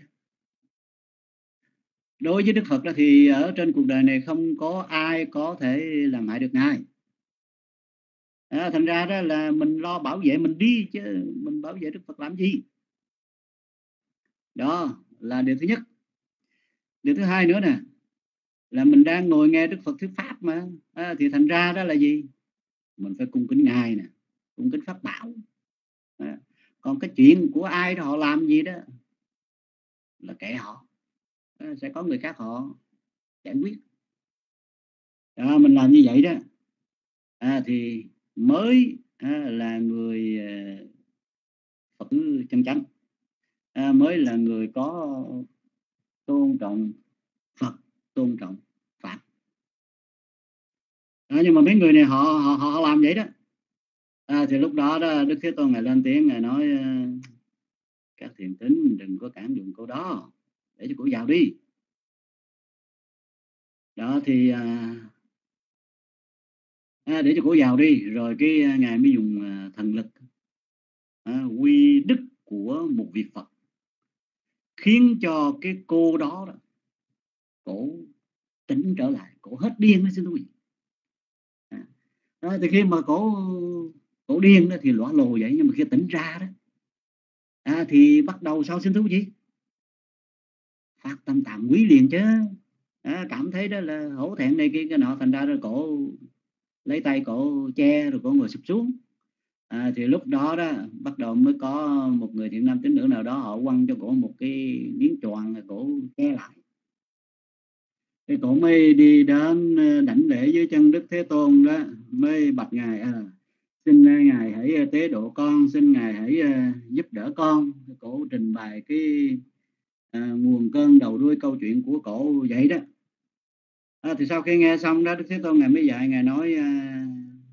[SPEAKER 8] Đối với Đức Phật đó thì ở trên cuộc đời này không có ai có thể làm hại được Ngài, à, thành ra đó là mình lo bảo vệ mình đi, chứ mình bảo vệ Đức Phật làm gì? Đó là điều thứ nhất. Điều thứ hai nữa nè, là mình đang ngồi nghe Đức Phật thuyết pháp mà, à, thì thành ra đó là gì? Mình phải cung kính Ngài nè, cung kính pháp bảo, à, còn cái chuyện của ai đó họ làm gì đó là kệ họ, à, sẽ có người khác họ giải quyết. À, mình làm như vậy đó, à, thì mới à, là người à, Phật tử chân chánh, à, mới là người có tôn trọng Phật, tôn trọng Pháp. À, nhưng mà mấy người này họ họ họ làm vậy đó, à, thì lúc đó đó Đức Thế Tôn ngài lên tiếng, ngài nói các thiền tín đừng có cản đường cô đó, để cho cô vào đi. Đó thì à, à, để cho cô vào đi, rồi cái à, ngài mới dùng à, thần lực à, quy đức của một vị Phật, khiến cho cái cô đó, đó cổ tỉnh trở lại, cổ hết điên đó, xin thưa quý vị. À, đó, thì khi mà cổ cổ điên đó thì lõa lồ vậy, nhưng mà khi tỉnh ra đó, à, thì bắt đầu sao xin thưa quý vị? Phát tâm tạm quý liền chứ, à, cảm thấy đó là hổ thẹn này kia cái nọ, thành ra rồi cổ lấy tay cổ che, rồi cổ ngồi sụp xuống. À, thì lúc đó đó bắt đầu mới có một người thiện nam tín nữ nào đó họ quăng cho cổ một cái miếng choàng, cổ che lại. Thì cổ mới đi đến đảnh lễ với chân Đức Thế Tôn đó, mới bạch ngài, à, xin ngài hãy tế độ con, xin ngài hãy uh, giúp đỡ con. Cổ trình bày cái uh, nguồn cơn đầu đuôi câu chuyện của cổ vậy đó. À, thì sau khi nghe xong đó, Đức Thế Tôn ngài mới dạy, ngài nói uh,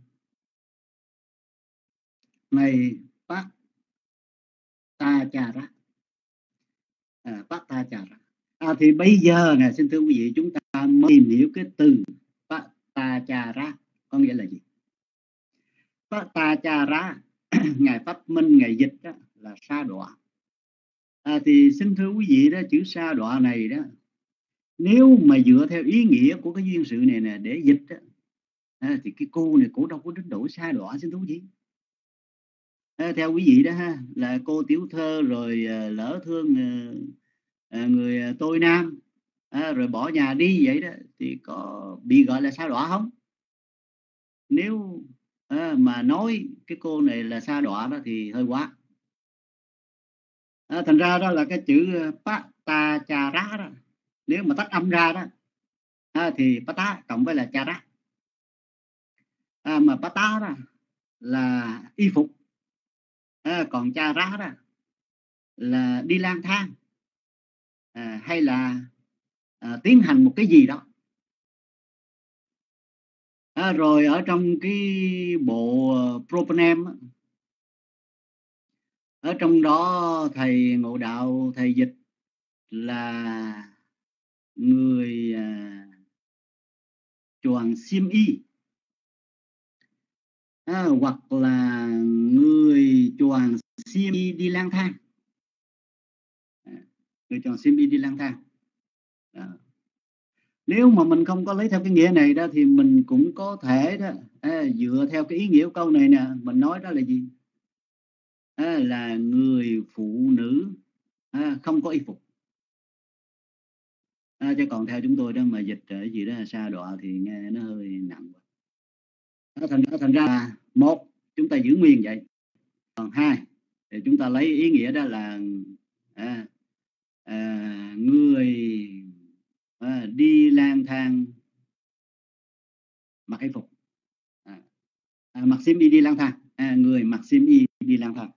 [SPEAKER 8] này Bát Ta Chà Ra, à, Bát Ta Chà Ra. À, thì bây giờ ngài xin thưa quý vị, chúng ta mới tìm hiểu cái từ Bát Ta Chà Ra có nghĩa là gì. Bát Ta Chà Ra ngài Pháp Minh ngài dịch đó là sa đọa. À, thì xin thưa quý vị đó, chữ sa đọa này đó, nếu mà dựa theo ý nghĩa của cái duyên sự này nè để dịch đó, à, thì cái cô này cổ đâu có đến độ sa đọa, xin thưa quý vị. À, theo quý vị đó ha, là cô tiểu thơ rồi à, lỡ thương à, à, người à, tôi nam, à, rồi bỏ nhà đi vậy đó, thì có bị gọi là sa đọa không? Nếu à, mà nói cái cô này là sa đọa đó thì hơi quá. À, thành ra đó là cái chữ Pata Chà Ra đó, nếu mà tách âm ra đó, à, thì Pata cộng với là Chà Ra, à, mà Pata đó là y phục, à, còn Chà Ra đó là đi lang thang, à, hay là à, tiến hành một cái gì đó. À, rồi ở trong cái bộ Propanem, ở trong đó thầy Ngộ Đạo thầy dịch là người à, choàng xiêm y, à, hoặc là người choàng xiêm y đi lang thang, à, người choàng xiêm y đi lang thang. À, nếu mà mình không có lấy theo cái nghĩa này đó thì mình cũng có thể đó, à, dựa theo cái ý nghĩa của câu này nè, mình nói đó là gì? À, là người phụ nữ à, không có y phục. À, chứ còn theo chúng tôi đó mà dịch cái gì đó là sa đọa thì nghe nó hơi nặng. À, thành ra thành ra là một, chúng ta giữ nguyên vậy. Còn hai thì chúng ta lấy ý nghĩa đó là à, à, người à, đi lang thang mặc y phục, à, à, mặc xiêm y đi lang thang. à, người mặc xiêm y đi lang thang.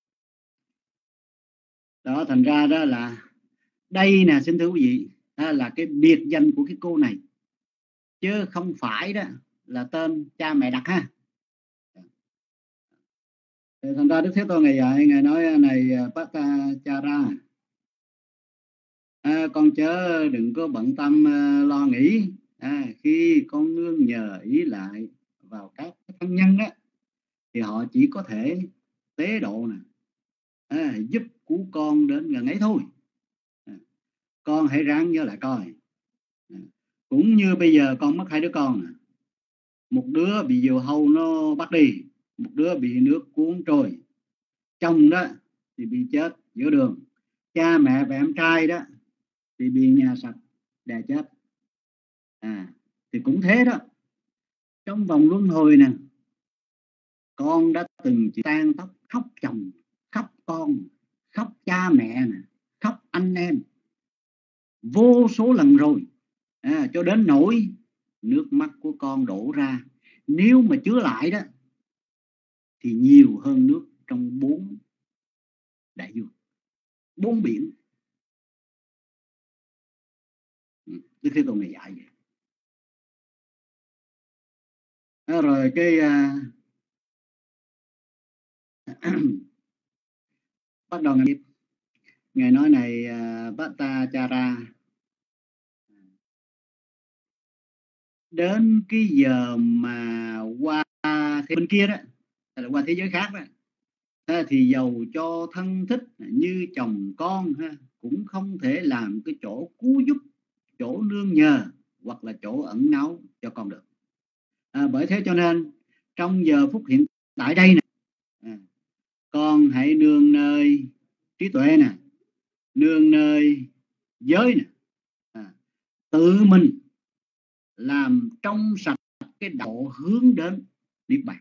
[SPEAKER 8] Đó, thành ra đó là đây nè, xin thưa quý vị, à, là cái biệt danh của cái cô này, chứ không phải đó là tên cha mẹ đặt ha. Thì thành ra Đức Thế Tôn ngày dạy, ngài nói này Patachara, à, con chớ đừng có bận tâm uh, lo nghĩ, à, khi con nương nhờ ý lại vào các thân nhân đó, thì họ chỉ có thể tế độ nè, à, giúp cứu con đến gần ấy thôi. À, con hãy ráng nhớ lại coi, à, cũng như bây giờ con mất hai đứa con, à, một đứa bị diều hâu nó bắt đi, một đứa bị nước cuốn trôi, chồng đó thì bị chết giữa đường, cha mẹ và em trai đó thì bị nhà sạch đè chết. À, thì cũng thế đó, trong vòng luân hồi nè, con đã từng chỉ tan tóc, khóc chồng, khóc con, khóc cha mẹ nè, khóc anh em vô số lần rồi, à, cho đến nỗi nước mắt của con đổ ra, nếu mà chứa lại đó thì nhiều hơn nước trong bốn đại dương, bốn biển. Đức Thế Tôn này dạy vậy. À, rồi cái uh, bắt đầu ngài, ngài nói này uh, Patachara, đến cái giờ mà qua thế bên kia đó, là qua thế giới khác đó, à, thì dầu cho thân thích như chồng con ha, cũng không thể làm cái chỗ cứu giúp, chỗ nương nhờ hoặc là chỗ ẩn náu cho con được. À, bởi thế cho nên trong giờ phút hiện tại đây nè, à, con hãy nương nơi trí tuệ nè, nương nơi giới nè, à, tự mình làm trong sạch cái đạo hướng đến niết bàn,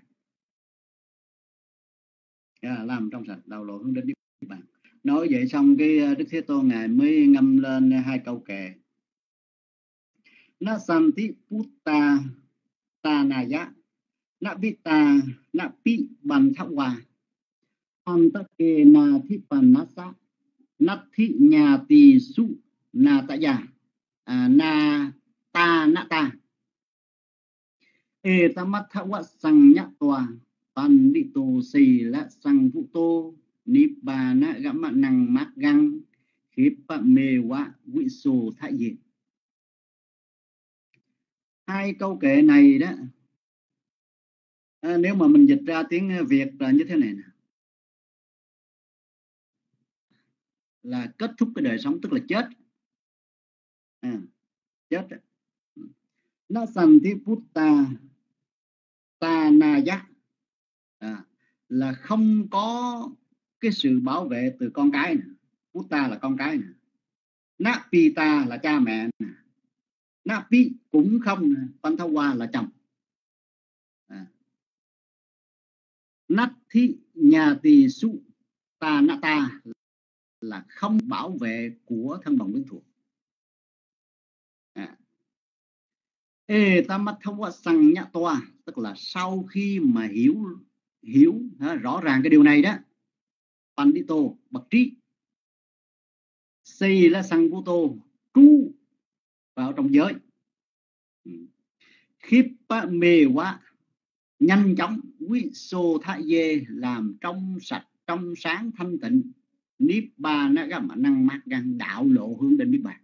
[SPEAKER 8] à, làm trong sạch đạo lộ hướng đến niết bàn. Nói vậy xong cái Đức Thế Tôn ngài mới ngâm lên hai câu kệ: Na santi putta tanaya, na vita na pi banthawa, antake na thi panasa, na thi nhà tỳ su na taya, à, na ta na ta, e tamathawa sang nhatwa pandito si la sang vuto nibbana gama năng mát găng khipa mê wa viso thạ diệt. Hai câu kệ này đó, à, nếu mà mình dịch ra tiếng Việt là như thế này nè, là kết thúc cái đời sống, tức là chết, à, chết. Na santi putta tanaya, à, là không có cái sự bảo vệ từ con cái nè. Putta là con cái nè, na pita là cha mẹ nè, na pi cũng không, panthawa là chồng, à, nát thi nhà tỳ su ta na ta là không bảo vệ của thân bằng quyến thuộc. À, ê tamathawa sang nhã toa, tức là sau khi mà hiểu hiểu ha, rõ ràng cái điều này đó, pandito bậc trí, xây là sang vô tô trú vào trong giới, khiếp mê quá nhanh chóng, quý sô tha dê làm trong sạch trong sáng thanh tịnh, niết ba nó gam năng mát gan đạo lộ hướng đến niết bàn.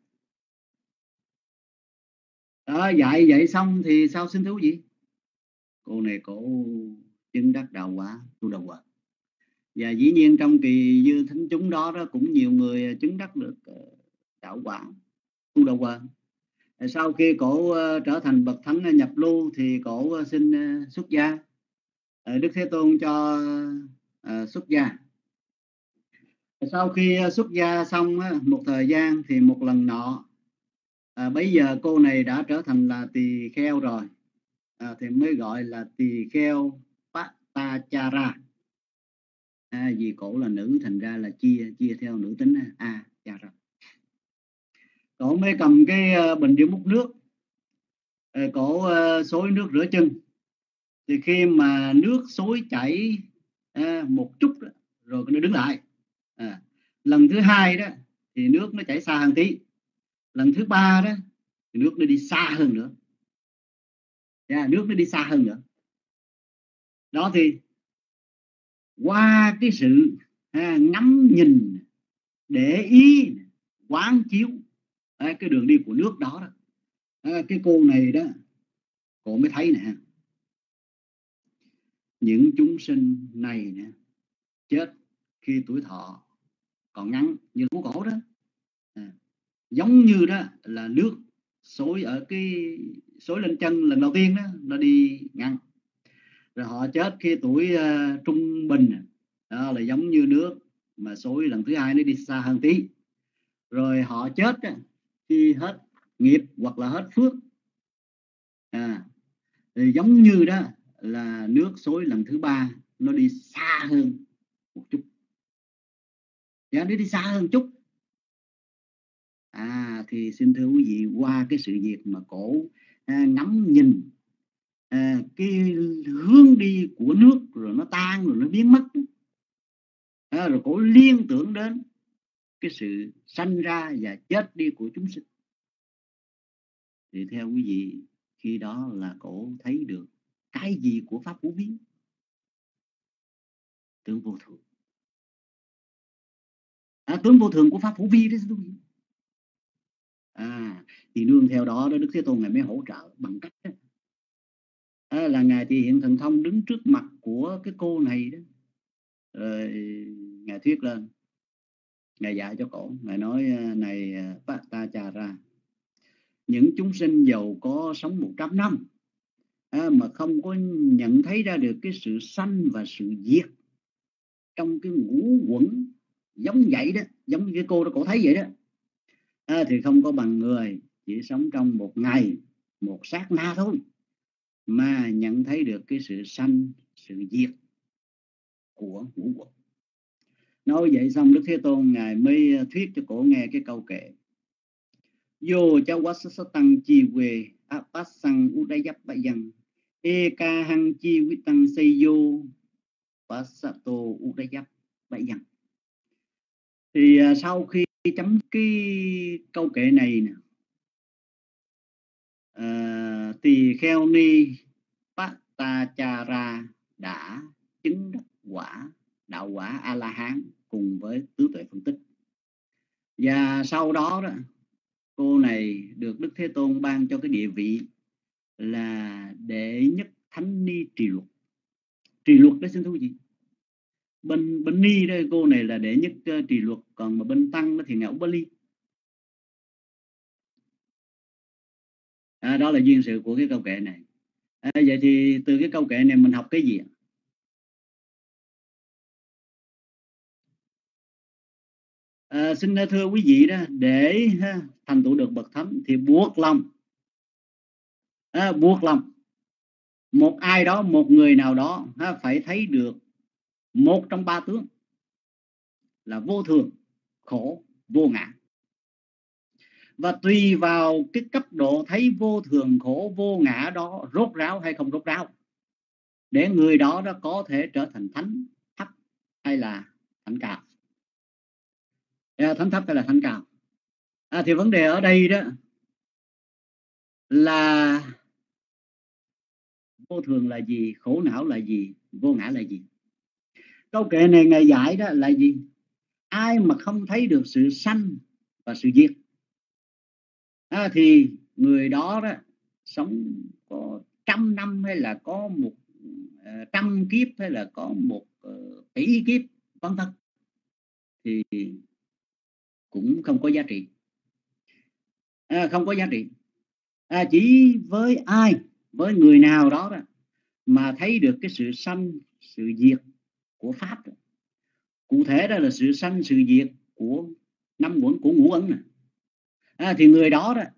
[SPEAKER 8] Đó, dạy vậy xong thì sao xin thú gì? Cô này cổ chứng đắc đạo quả, tu đạo quả. Và dĩ nhiên trong kỳ dư thính chúng đó, đó cũng nhiều người chứng đắc được đạo quả, tu đạo quả. Sau khi cổ trở thành bậc thánh nhập lưu thì cổ xin xuất gia. Đức Thế Tôn cho xuất gia. Sau khi xuất gia xong một thời gian thì một lần nọ, à, bây giờ cô này đã trở thành là tỳ kheo rồi, à, thì mới gọi là tỳ kheo Patachara. À, vì cổ là nữ thành ra là chia chia theo nữ tính a chara. Cổ mới cầm cái bình rượu múc nước, cổ xối nước rửa chân Thì khi mà nước suối chảy à, một chút đó, rồi nó đứng lại. À, lần thứ hai đó thì nước nó chảy xa hơn tí. Lần thứ ba đó thì nước nó đi xa hơn nữa. Yeah, nước nó đi xa hơn nữa. Đó thì qua cái sự à, ngắm nhìn, để ý, quán chiếu à, cái đường đi của nước đó, đó. À, cái cô này đó, cô mới thấy nè, những chúng sinh này nè chết khi tuổi thọ còn ngắn như của cổ đó. À, giống như đó là nước xối ở cái xối lên chân lần đầu tiên đó, nó đi ngắn. Rồi họ chết khi tuổi uh, trung bình, đó là giống như nước mà xối lần thứ hai nó đi xa hơn tí. Rồi họ chết đó, khi hết nghiệp hoặc là hết phước, à, thì giống như đó là nước xối lần thứ ba nó đi xa hơn một chút. Dạ, nó đi xa hơn chút. À, thì xin thưa quý vị, qua cái sự việc mà cổ à, ngắm nhìn à, cái hướng đi của nước, rồi nó tan, rồi nó biến mất, à, rồi cổ liên tưởng đến cái sự sanh ra và chết đi của chúng sinh. Thì theo quý vị, khi đó là cổ thấy được cái gì của pháp vô vi? Tướng vô thường. À, tướng vô thường của pháp vô vi đấy. À, thì nương theo đó, đó Đức Thế Tôn Ngài mới hỗ trợ bằng cách đó, à, là Ngài thì hiện thần thông đứng trước mặt của cái cô này đó. Rồi Ngài thuyết lên, Ngài dạy cho cổ. Ngài nói: này Patachara, những chúng sinh giàu có sống một trăm năm à, mà không có nhận thấy ra được cái sự sanh và sự diệt trong cái ngũ quẩn giống vậy đó, giống như cái cô đó cổ thấy vậy đó, à, thì không có bằng người chỉ sống trong một ngày, một sát na thôi, mà nhận thấy được cái sự sanh, sự diệt của ngũ quẩn. Nói vậy xong, Đức Thế Tôn Ngài mới thuyết cho cổ nghe cái câu kệ: Yo cha wasasatang chi we apasang udayap bayang eka hang chi vitang seyo pasato udayap bayang. Thì sau khi chấm cái câu kệ này nè, à, tỳ kheo ni Patachara đã chứng đắc quả đạo quả A La Hán cùng với tứ tuệ phân tích. Và sau đó đó, cô này được Đức Thế Tôn ban cho cái địa vị là đệ nhất thánh ni trì luật. Trì luật đó xin thú vị. Bên bên ni đây cô này là đệ nhất uh, trì luật, còn mà bên tăng đó thì ngài Ubali. À, đó là duyên sự của cái câu kệ này. À, vậy thì từ cái câu kệ này mình học cái gì? À, xin thưa quý vị đó, để ha, thành tựu được bậc thánh thì buộc lòng, à, buộc lòng một ai đó, một người nào đó ha, phải thấy được một trong ba tướng là vô thường, khổ, vô ngã. Và tùy vào cái cấp độ thấy vô thường, khổ, vô ngã đó rốt ráo hay không rốt ráo, để người đó đó có thể trở thành thánh thấp hay là thánh cao. À, thánh thấp hay là thánh cao. À, thì vấn đề ở đây đó là vô thường là gì, khổ não là gì, vô ngã là gì. Câu kệ này Ngài dạy đó là gì? Ai mà không thấy được sự sanh và sự diệt, à, thì người đó đó sống có trăm năm hay là có một uh, trăm kiếp hay là có một uh, tỷ kiếp vân vân thì cũng không có giá trị, à, không có giá trị. À, chỉ với ai, với người nào đó, đó mà thấy được cái sự sanh, sự diệt của pháp đó. Cụ thể đó là sự sanh, sự diệt của năm quẩn, của ngũ ẩn này. À, thì người đó đó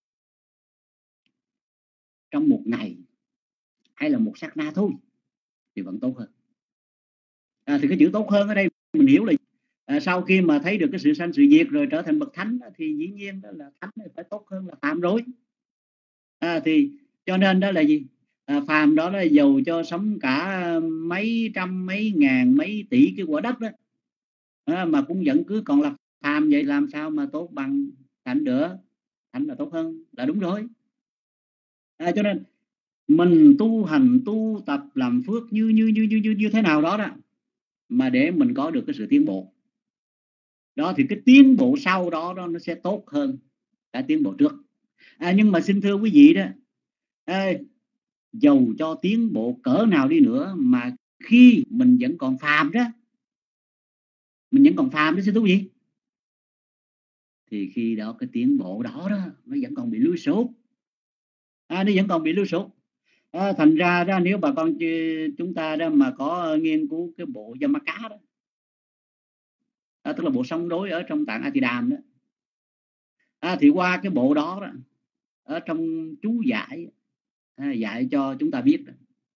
[SPEAKER 8] trong một ngày hay là một sát na thôi thì vẫn tốt hơn. À, thì cái chữ tốt hơn ở đây mình hiểu là à, sau khi mà thấy được cái sự sanh, sự diệt rồi trở thành bậc thánh đó, thì dĩ nhiên đó là thánh phải tốt hơn là phàm rồi. À, thì cho nên đó là gì? À, phàm đó là giàu cho sống cả mấy trăm mấy ngàn mấy tỷ cái quả đất đó, à, mà cũng vẫn cứ còn là phàm, vậy làm sao mà tốt bằng thánh được? Thánh là tốt hơn là đúng rồi. À, cho nên mình tu hành tu tập làm phước như như như như như, như thế nào đó đó mà để mình có được cái sự tiến bộ đó, thì cái tiến bộ sau đó, đó nó sẽ tốt hơn cái tiến bộ trước. À, nhưng mà xin thưa quý vị đó, à, dầu cho tiến bộ cỡ nào đi nữa mà khi mình vẫn còn phàm đó, mình vẫn còn phàm đó xin thưa quý vị, thì khi đó cái tiến bộ đó đó nó vẫn còn bị lúi sụp, à, nó vẫn còn bị lúi sụp. À, thành ra đó, nếu bà con chúng ta đó mà có nghiên cứu cái bộ Yamaka đó, à, tức là bộ song đối ở trong tạng A Di Đàm đó, à, thì qua cái bộ đó, đó ở trong chú giải, à, dạy cho chúng ta biết đó,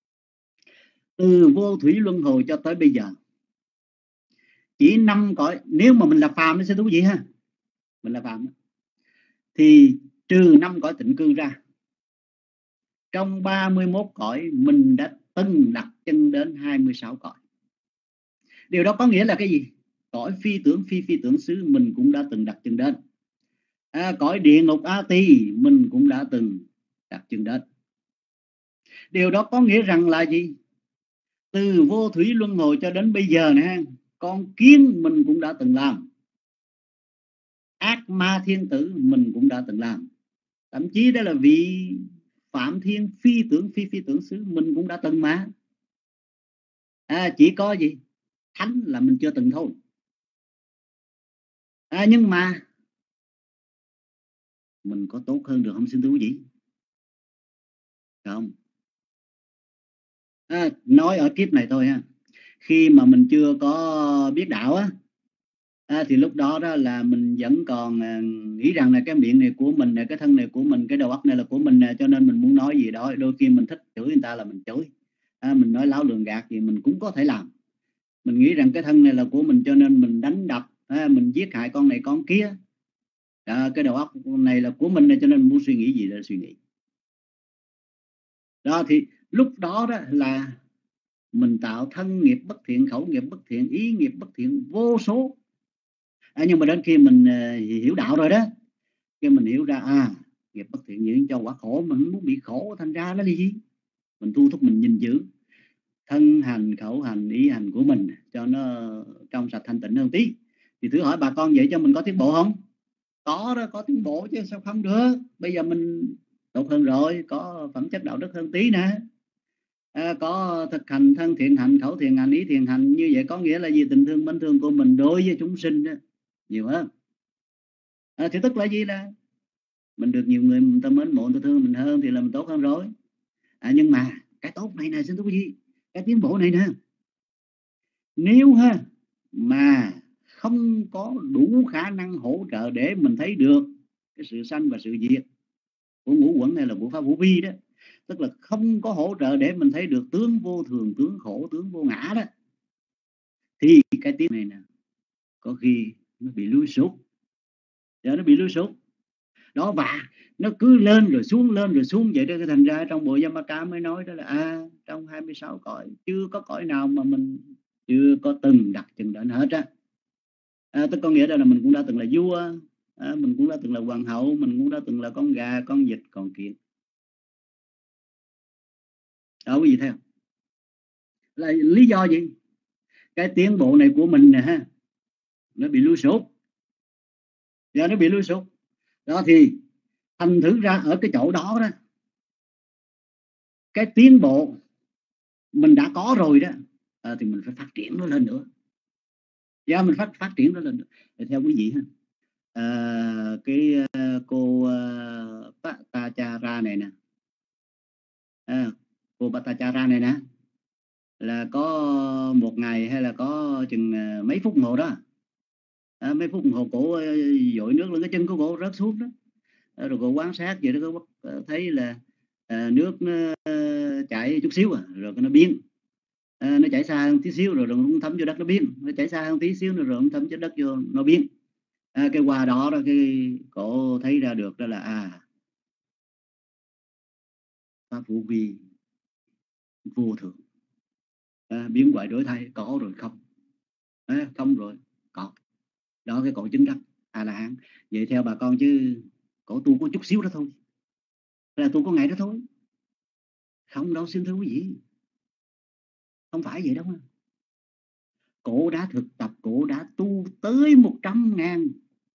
[SPEAKER 8] từ vô thủy luân hồi cho tới bây giờ chỉ năm cõi, nếu mà mình là phàm nó sẽ thú gì ha, mình là phàm thì trừ năm cõi tịnh cư ra, trong ba mươi mốt cõi mình đã từng đặt chân đến hai mươi sáu cõi. Điều đó có nghĩa là cái gì? Cõi phi tưởng phi phi tưởng xứ mình cũng đã từng đặt chân đến, à, cõi địa ngục A Tỳ mình cũng đã từng đặt chân đến. Điều đó có nghĩa rằng là gì? Từ vô thủy luân hồi cho đến bây giờ nè, con kiến mình cũng đã từng làm, ác ma thiên tử mình cũng đã từng làm, thậm chí đó là vị phạm thiên phi tưởng phi phi tưởng xứ mình cũng đã từng mà, à, chỉ có gì thánh là mình chưa từng thôi. À, nhưng mà mình có tốt hơn được không xin thưa quý vị? Không. À, nói ở kiếp này thôi ha, khi mà mình chưa có biết đạo á, à, thì lúc đó đó là mình vẫn còn à, nghĩ rằng là cái miệng này của mình, cái thân này của mình, cái đầu óc này là của mình, cho nên mình muốn nói gì đó, đôi khi mình thích chửi người ta là mình chửi, à, mình nói láo lường gạt gì mình cũng có thể làm. Mình nghĩ rằng cái thân này là của mình cho nên mình đánh đập, à, mình giết hại con này con kia, à, cái đầu óc này là của mình này, cho nên muốn suy nghĩ gì là suy nghĩ đó. Thì lúc đó đó là mình tạo thân nghiệp bất thiện, khẩu nghiệp bất thiện, ý nghiệp bất thiện vô số. À, nhưng mà đến khi mình uh, hiểu đạo rồi đó, khi mình hiểu ra à nghiệp bất thiện những cho quả khổ, mình không muốn bị khổ, thành ra nó là gì? Mình tu thúc mình gìn giữ thân hành, khẩu hành, ý hành của mình cho nó trong sạch thanh tịnh hơn tí. Thì thử hỏi bà con vậy cho mình có tiến bộ không? Có đó, có tiến bộ chứ sao không được. Bây giờ mình tốt hơn rồi, có phẩm chất đạo đức hơn tí nè, à, có thực hành thân thiện hành, khẩu thiện hành, ý thiện hành. Như vậy có nghĩa là gì? Tình thương mến thương của mình đối với chúng sinh đó nhiều hơn, à, thì tức là gì? Là mình được nhiều người người ta mến mộ, người ta thương mình hơn thì là mình tốt hơn rồi. À, nhưng mà cái tốt này nè xin thưa quý vị, cái tiến bộ này nè, nếu ha mà không có đủ khả năng hỗ trợ để mình thấy được cái sự sanh và sự diệt của ngũ uẩn hay là của pháp vũ vi đó, tức là không có hỗ trợ để mình thấy được tướng vô thường, tướng khổ, tướng vô ngã đó, thì cái tiếng này nè có khi nó bị lùi sụp, giờ nó bị lùi sụp đó, và nó cứ lên rồi xuống, lên rồi xuống vậy đó. Thành ra trong bộ Yamaka mới nói đó là à, trong hai mươi sáu cõi chưa có cõi nào mà mình chưa có từng đặt chân đến hết á. À, tức có nghĩa là mình cũng đã từng là vua, à, mình cũng đã từng là hoàng hậu, mình cũng đã từng là con gà, con vịt, con kiến. Đó quý vị thấy không? Là lý do gì? Cái tiến bộ này của mình nè ha, nó bị lùi sụp, giờ nó bị lùi sụp đó. Thì thành thử ra ở cái chỗ đó đó, cái tiến bộ mình đã có rồi đó, à, thì mình phải phát triển nó lên nữa. Dạ, mình phát phát triển nó lên nữa. Thì theo quý vị ha, à, cái uh, cô uh, Patachara này nè, à, cô Patachara này nè là có một ngày hay là có chừng uh, mấy phút đồng hồ đó, à, mấy phút đồng hồ cổ uh, dội nước lên cái chân của cổ rớt xuống đó, à, rồi cổ quan sát vậy đó, có thấy là uh, nước nó uh, chảy chút xíu à, rồi nó biến. À, nó chảy xa hơn tí xíu rồi rồi cũng thấm vô đất nó biến, nó chảy xa hơn tí xíu nữa rồi cũng thấm vô đất vô nó biến. À, cái qua đó đó cái cổ thấy ra được đó là à pháp vũ vi vô thường. À, biến hoại đổi thay, có rồi không, à, không rồi có. Đó cái cổ chứng đắc A La Hán. Vậy theo bà con chứ cổ tu có chút xíu đó thôi, là tu có ngày đó thôi, không đâu xin thưa quý vị, không phải vậy đâu. Cổ đã thực tập, cổ đã tu tới một trăm ngàn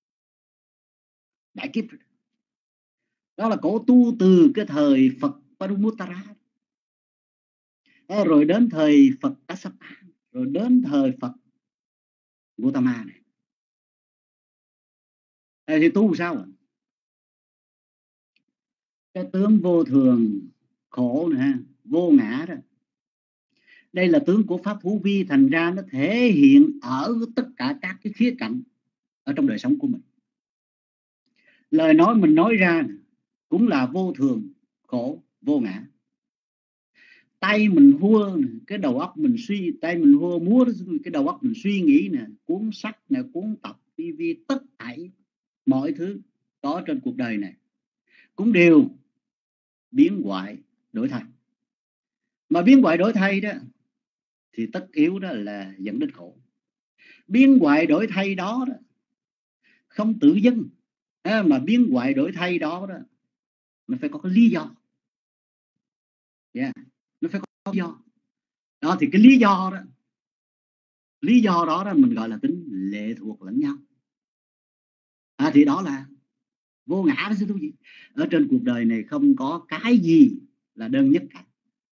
[SPEAKER 8] đại kiếp. Đó là cổ tu từ cái thời Phật Parumuttara, rồi đến thời Phật Kassapa, rồi đến thời Phật Gautama này. À, thì tu sao? Cái tướng vô thường, khổ nè, vô ngã đó, đây là tướng của pháp hữu vi, thành ra nó thể hiện ở tất cả các cái khía cạnh ở trong đời sống của mình. Lời nói mình nói ra cũng là vô thường, khổ, vô ngã. Tay mình hua, cái đầu óc mình suy, tay mình hua múa, cái đầu óc mình suy nghĩ nè, cuốn sách nè, cuốn tập tivi, tất thảy mọi thứ có trên cuộc đời này cũng đều biến hoại đổi thay. Mà biến hoại đổi thay đó thì tất yếu đó là dẫn đến khổ. Biến hoại đổi thay đó, đó không tự dưng, à, mà biến hoại đổi thay đó đó nó phải có cái lý do. Yeah, nó phải có lý do. Đó thì cái lý do đó, lý do đó đó mình gọi là tính lệ thuộc lẫn nhau. À, thì đó là vô ngã đó, thú vị. Ở trên cuộc đời này không có cái gì là đơn nhất cả.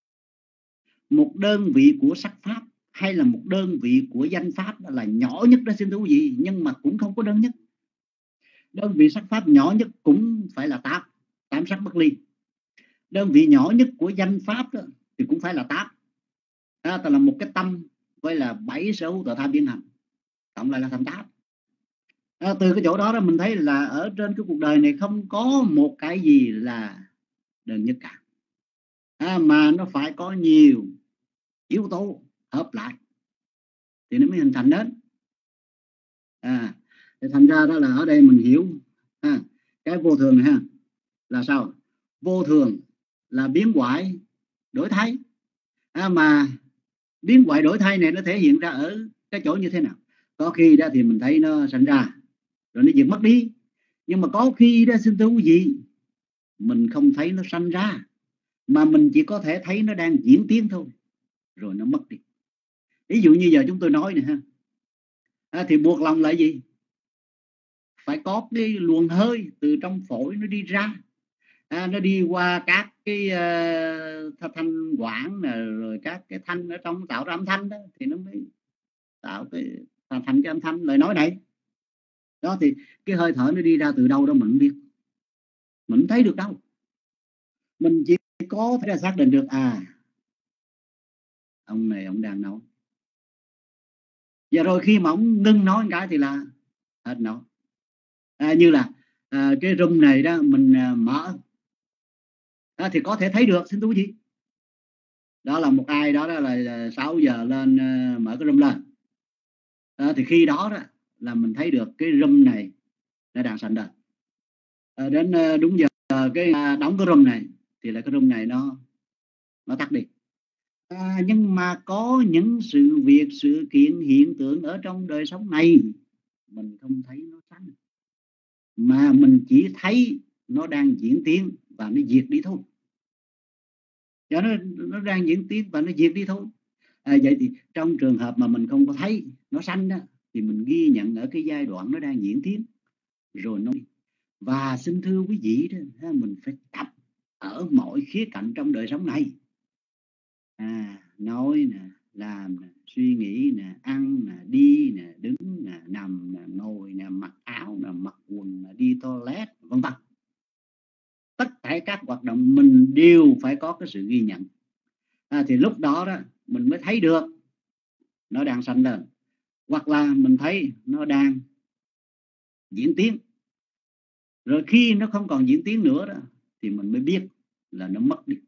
[SPEAKER 8] Một đơn vị của sắc pháp hay là một đơn vị của danh pháp là nhỏ nhất đó, xin thú vị, nhưng mà cũng không có đơn nhất. Đơn vị sắc pháp nhỏ nhất cũng phải là tám, tám sắc bất ly. Đơn vị nhỏ nhất của danh pháp đó, thì cũng phải là tám. À, tức là một cái tâm với là bảy sở hữu tự tham biến hành, cộng lại là thành tám. À, từ cái chỗ đó, đó mình thấy là ở trên cái cuộc đời này không có một cái gì là đơn nhất cả, à, mà nó phải có nhiều yếu tố hợp lại thì nó mới hình thành đến. À, thì thành ra đó là ở đây mình hiểu, à, cái vô thường này ha, là sao? Vô thường là biến hoại đổi thay, à, mà biến hoại đổi thay này nó thể hiện ra ở cái chỗ như thế nào? Có khi đó thì mình thấy nó sinh ra rồi nó diệt mất đi, nhưng mà có khi đó xin thưa quý vị, mình không thấy nó sanh ra, mà mình chỉ có thể thấy nó đang diễn tiến thôi, rồi nó mất đi. Ví dụ như giờ chúng tôi nói nè ha, à, thì buộc lòng là gì? Phải có cái luồng hơi từ trong phổi nó đi ra, à, nó đi qua các cái uh, thanh quản nè, rồi các cái thanh ở trong tạo ra âm thanh đó, thì nó mới tạo cái thành cái âm thanh lời nói này. Đó thì cái hơi thở nó đi ra từ đâu đó mình không biết, mình không thấy được đâu. Mình chỉ có thể xác định được à, ông này ông đang nói. Và rồi khi mà ông ngưng nói cái thì là hết nói. À, như là à, cái room này đó mình à, mở, à, thì có thể thấy được, xin thú gì. Đó là một ai đó, đó là sáu giờ lên à, mở cái room lên. À, thì khi đó, đó là mình thấy được cái room này nó đang sanh ra. À, đến à, đúng giờ cái à, đóng cái room này thì là cái room này nó nó tắt đi. À, nhưng mà có những sự việc, sự kiện, hiện tượng ở trong đời sống này mình không thấy nó sanh, mà mình chỉ thấy nó đang diễn tiến và nó diệt đi thôi. Cho nó, nó đang diễn tiến và nó diệt đi thôi. À, vậy thì trong trường hợp mà mình không có thấy nó sanh đó, thì mình ghi nhận ở cái giai đoạn nó đang diễn tiến rồi nó. Và xin thưa quý vị đó, mình phải tập ở mọi khía cạnh trong đời sống này. À, nói nè, làm nè, suy nghĩ nè, ăn nè, đi nè, đứng nè, nằm nè, ngồi nè, mặc áo nè, mặc quần nè, đi toilet, vân vân. Tất cả các hoạt động mình đều phải có cái sự ghi nhận. À, thì lúc đó đó mình mới thấy được nó đang sanh lên, hoặc là mình thấy nó đang diễn tiến. Rồi khi nó không còn diễn tiến nữa đó, thì mình mới biết là nó mất đi.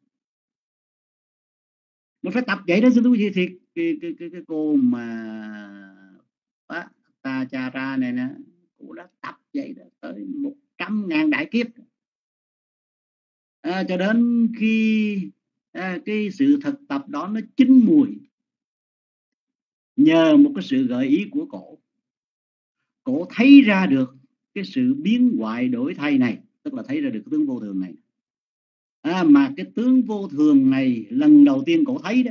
[SPEAKER 8] Mình phải tập vậy đó, xin thú vị. Thì cái, cái, cái, cái cô mà ta cha ra này nè, cô đã tập vậy đó tới một trăm ngàn đại kiếp, à, cho đến khi à, cái sự thực tập đó nó chín mùi nhờ một cái sự gợi ý của cổ. Cổ thấy ra được cái sự biến hoại đổi thay này, tức là thấy ra được cái tướng vô thường này. À, mà cái tướng vô thường này lần đầu tiên cổ thấy đó,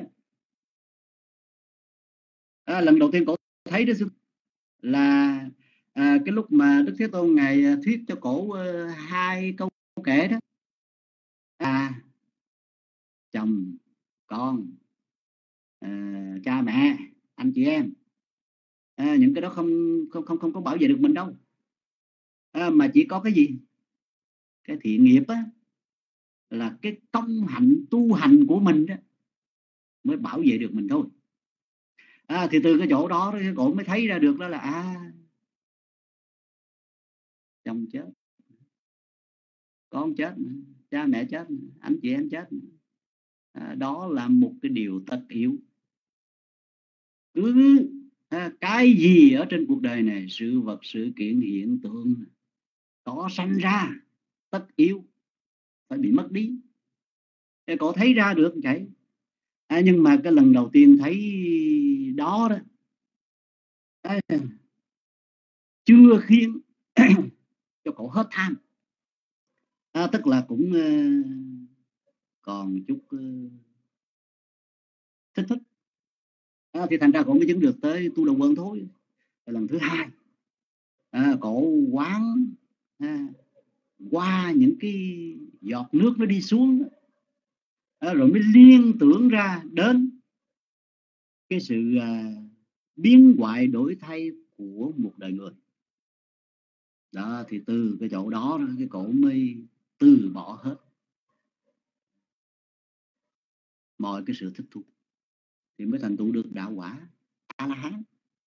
[SPEAKER 8] à, lần đầu tiên cổ thấy đó là à, cái lúc mà Đức Thế Tôn ngài thuyết cho cổ uh, hai câu kể đó, à, chồng, con, à, cha mẹ, anh chị em, à, những cái đó không không không không có bảo vệ được mình đâu, à, mà chỉ có cái gì, cái thiện nghiệp á, là cái công hạnh tu hành của mình đó mới bảo vệ được mình thôi. À, thì từ cái chỗ đó cái cổ mới thấy ra được đó là à, chồng chết, con chết, cha mẹ chết, anh chị em chết, à, đó là một cái điều tất yếu. Cứ à, cái gì ở trên cuộc đời này, sự vật, sự kiện, hiện tượng có sanh ra tất yếu phải bị mất đi. Để cổ thấy ra được vậy. À, nhưng mà cái lần đầu tiên thấy đó đó, à, chưa khiến cho cổ hết tham, à, tức là cũng uh, còn chút uh, thích thích, à, thì thành ra cổ mới chứng được tới tu đầu quân thôi. Lần thứ hai, à, cổ quán à, qua những cái giọt nước nó đi xuống, à, rồi mới liên tưởng ra đến cái sự à, biến hoại đổi thay của một đời người. Đó, thì từ cái chỗ đó cái cổ mới từ bỏ hết mọi cái sự thích thú, thì mới thành tựu được đạo quả A La Hán.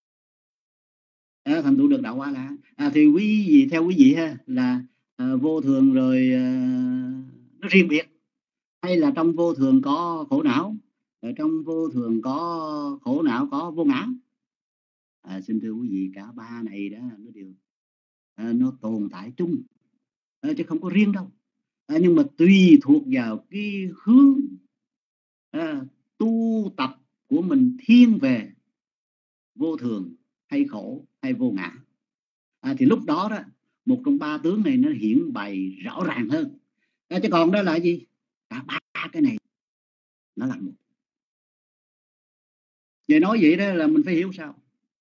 [SPEAKER 8] À, thành tựu được đạo quả là à, thì quý vị theo quý vị ha, là à, vô thường rồi à, nó riêng biệt, hay là trong vô thường có khổ não, ở trong vô thường có khổ não có vô ngã? À, xin thưa quý vị, cả ba này đó nó đều à, nó tồn tại chung, à, chứ không có riêng đâu. À, nhưng mà tùy thuộc vào cái hướng à, tu tập của mình thiên về vô thường hay khổ hay vô ngã, à, thì lúc đó đó một trong ba tướng này nó hiển bày rõ ràng hơn. À, chứ còn đó là gì? Cả ba cái này nó là một. Vậy nói vậy đó là mình phải hiểu sao?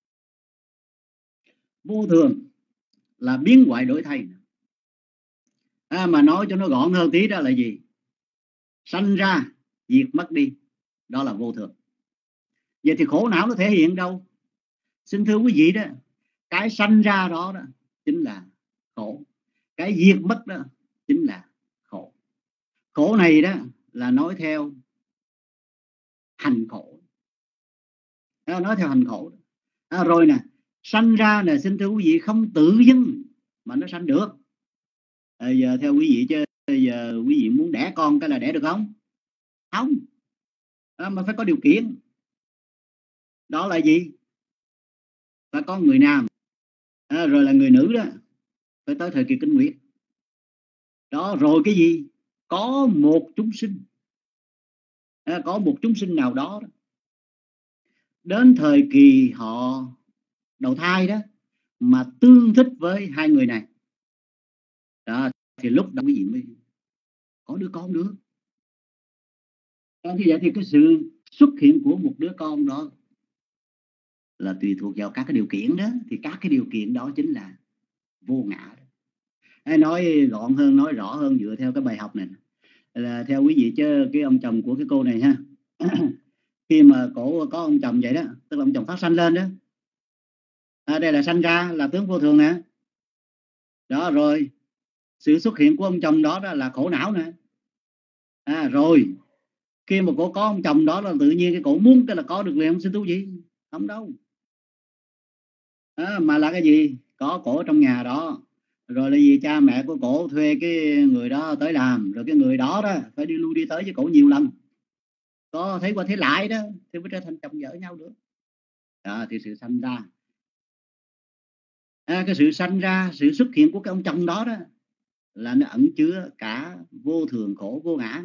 [SPEAKER 8] Vô thường là biến hoại đổi thay, à, mà nói cho nó gọn hơn tí đó là gì? Sanh ra diệt mất đi, đó là vô thường. Vậy thì khổ não nó thể hiện đâu? Xin thưa quý vị đó, cái sanh ra đó, đó chính là khổ, cái diệt mất đó chính là khổ. Khổ này đó là nói theo hành khổ, đó, nói theo hành khổ. À, rồi nè, sanh ra nè, xin thưa quý vị, không tự dưng mà nó sanh được. À, giờ theo quý vị chứ giờ quý vị muốn đẻ con cái là đẻ được không? Không, à, mà phải có điều kiện. Đó là gì? Phải có người nam, à, rồi là người nữ đó phải tới thời kỳ kinh nguyệt đó, rồi cái gì? Có một chúng sinh, à, có một chúng sinh nào đó, đó đến thời kỳ họ đầu thai đó mà tương thích với hai người này đó, thì lúc đó quý vị mới có đứa con được. Như vậy thì cái sự xuất hiện của một đứa con đó là tùy thuộc vào các cái điều kiện đó, thì các cái điều kiện đó chính là vô ngã. Hay nói gọn hơn, nói rõ hơn dựa theo cái bài học này là theo quý vị chứ cái ông chồng của cái cô này ha, khi mà cổ có ông chồng vậy đó, tức là ông chồng phát sanh lên đó, à, đây là sanh ra là tướng vô thường nè, đó, rồi sự xuất hiện của ông chồng đó, đó là khổ não nè, à, rồi khi mà cổ có ông chồng đó là tự nhiên cái cổ muốn cái là có được liền, không xin thú gì không đâu, à, mà là cái gì? Có cổ trong nhà đó, rồi là gì? Cha mẹ của cổ thuê cái người đó tới làm, rồi cái người đó đó phải đi lui đi tới với cổ nhiều lần, có thấy qua thấy lại đó thì mới trở thành chồng vợ nhau được. À, thì sự sanh ra, à, cái sự sanh ra, sự xuất hiện của cái ông chồng đó đó là nó ẩn chứa cả vô thường khổ vô ngã này.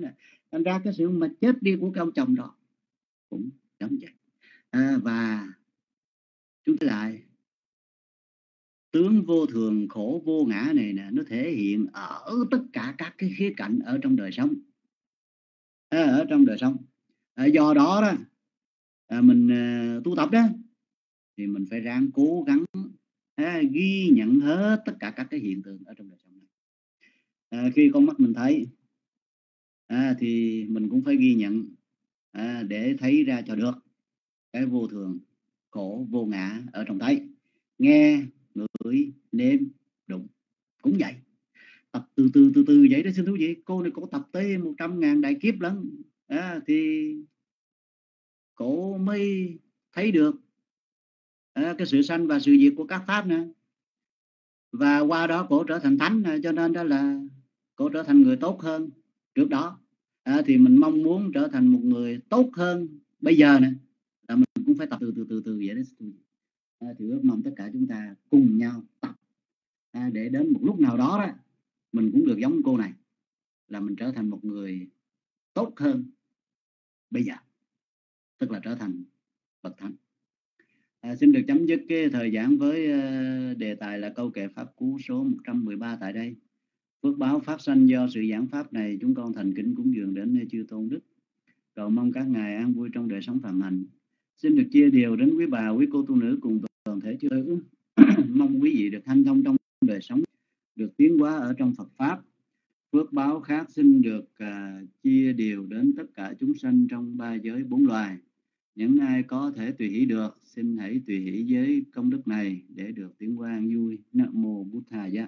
[SPEAKER 8] Thành ra cái sự mà chết đi của cái ông chồng đó cũng giống vậy. À, và chúng ta lại tướng vô thường khổ vô ngã này nè, nó thể hiện ở tất cả các cái khía cạnh ở trong đời sống, à, ở trong đời sống. À, do đó đó à, mình à, tu tập đó thì mình phải ráng cố gắng à, ghi nhận hết tất cả các cái hiện tượng ở trong đời sống này. À, khi con mắt mình thấy à, thì mình cũng phải ghi nhận à, để thấy ra cho được cái vô thường khổ vô ngã ở trong thấy. Nghe, ngửi, nếm, đụng cũng vậy. Tập từ từ từ từ vậy đó xin thú vị. Cô này cổ tập tới một trăm ngàn đại kiếp lắm à, thì cổ mới thấy được à, cái sự sanh và sự diệt của các pháp nè. Và qua đó cổ trở thành thánh, cho nên đó là cổ trở thành người tốt hơn trước đó. À, thì mình mong muốn trở thành một người tốt hơn bây giờ nè, là mình cũng phải tập từ từ từ từ vậy đó. À, thì ước mong tất cả chúng ta cùng nhau tập à, để đến một lúc nào đó đó mình cũng được giống cô này, là mình trở thành một người tốt hơn bây giờ, tức là trở thành bậc thánh. À, xin được chấm dứt cái thời giảng với uh, đề tài là câu kệ pháp cú số một trăm mười ba tại đây. Phước báo phát sanh do sự giảng pháp này, chúng con thành kính cúng dường đến nơi chư tôn đức, cầu mong các ngài an vui trong đời sống phạm hạnh. Xin được chia điều đến quý bà, quý cô tu nữ cùng toàn thể chư ư. Mong quý vị được hanh thông trong đời sống, được tiến hóa ở trong Phật pháp. Phước báo khác xin được uh, chia điều đến tất cả chúng sanh trong ba giới bốn loài. Những ai có thể tùy hỷ được, xin hãy tùy hỷ với công đức này để được tiến hóa an vui. Nam mô Bụt Thà Giá.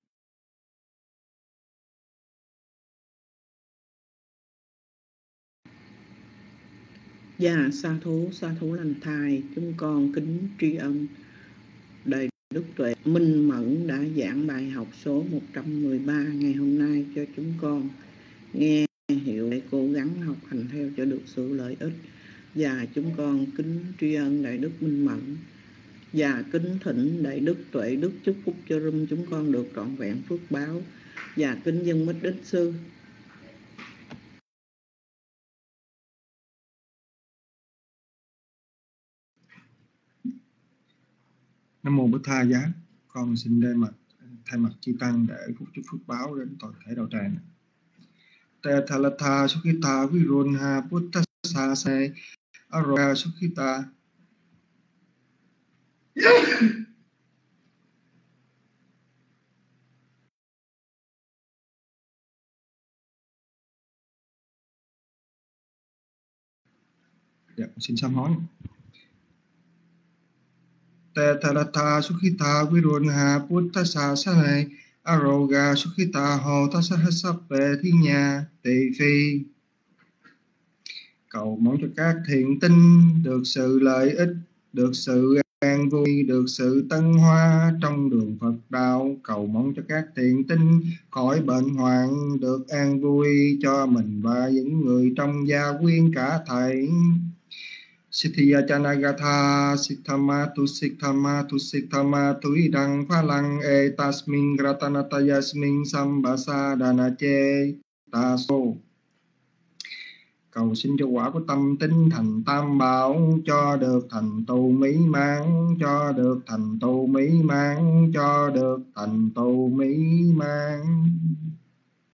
[SPEAKER 4] Dạ, sa thú, sa thú lành thai, chúng con kính tri ân Đại Đức Tuệ Minh Mẫn đã giảng bài học số một trăm mười ba ngày hôm nay cho chúng con nghe hiểu để cố gắng học hành theo cho được sự lợi ích. Và chúng con kính tri ân Đại Đức Minh Mẫn và kính thỉnh Đại Đức Tuệ Đức chúc phúc cho room chúng con được trọn vẹn phước báo, và kính dân Mít Đích Sư.
[SPEAKER 9] Nam mô Bụt Tha Giá. Con xin thay mặt thay mặt chư tăng để phúc chúc phước báo đến toàn thể đạo tràng. Te thalatha sukhita vironha puttasa se aroga sukhita. Dạ, xin sám hối. Te thalatha sukhita vironha puttasa se aroga sukhita ho tasahasappe thi nhà tỳ phi. Cầu mong cho các thiện tinh được sự lợi ích, được sự an vui, được sự tân hóa trong đường Phật đạo. Cầu mong cho các thiện tinh khỏi bệnh hoạn, được an vui cho mình và những người trong gia quyến cả thảy. Siddhiya Chanagatha Siddhamatu Siddhamatu Siddhamatu Idang Phalang Etasmin Ratanatayasmin Sambasadanache Taso. Cầu xin cho quả của tâm tinh thành tam bảo, cho được thành tựu mỹ mãn, cho được thành tựu mỹ mãn, cho được thành tựu mỹ mãn.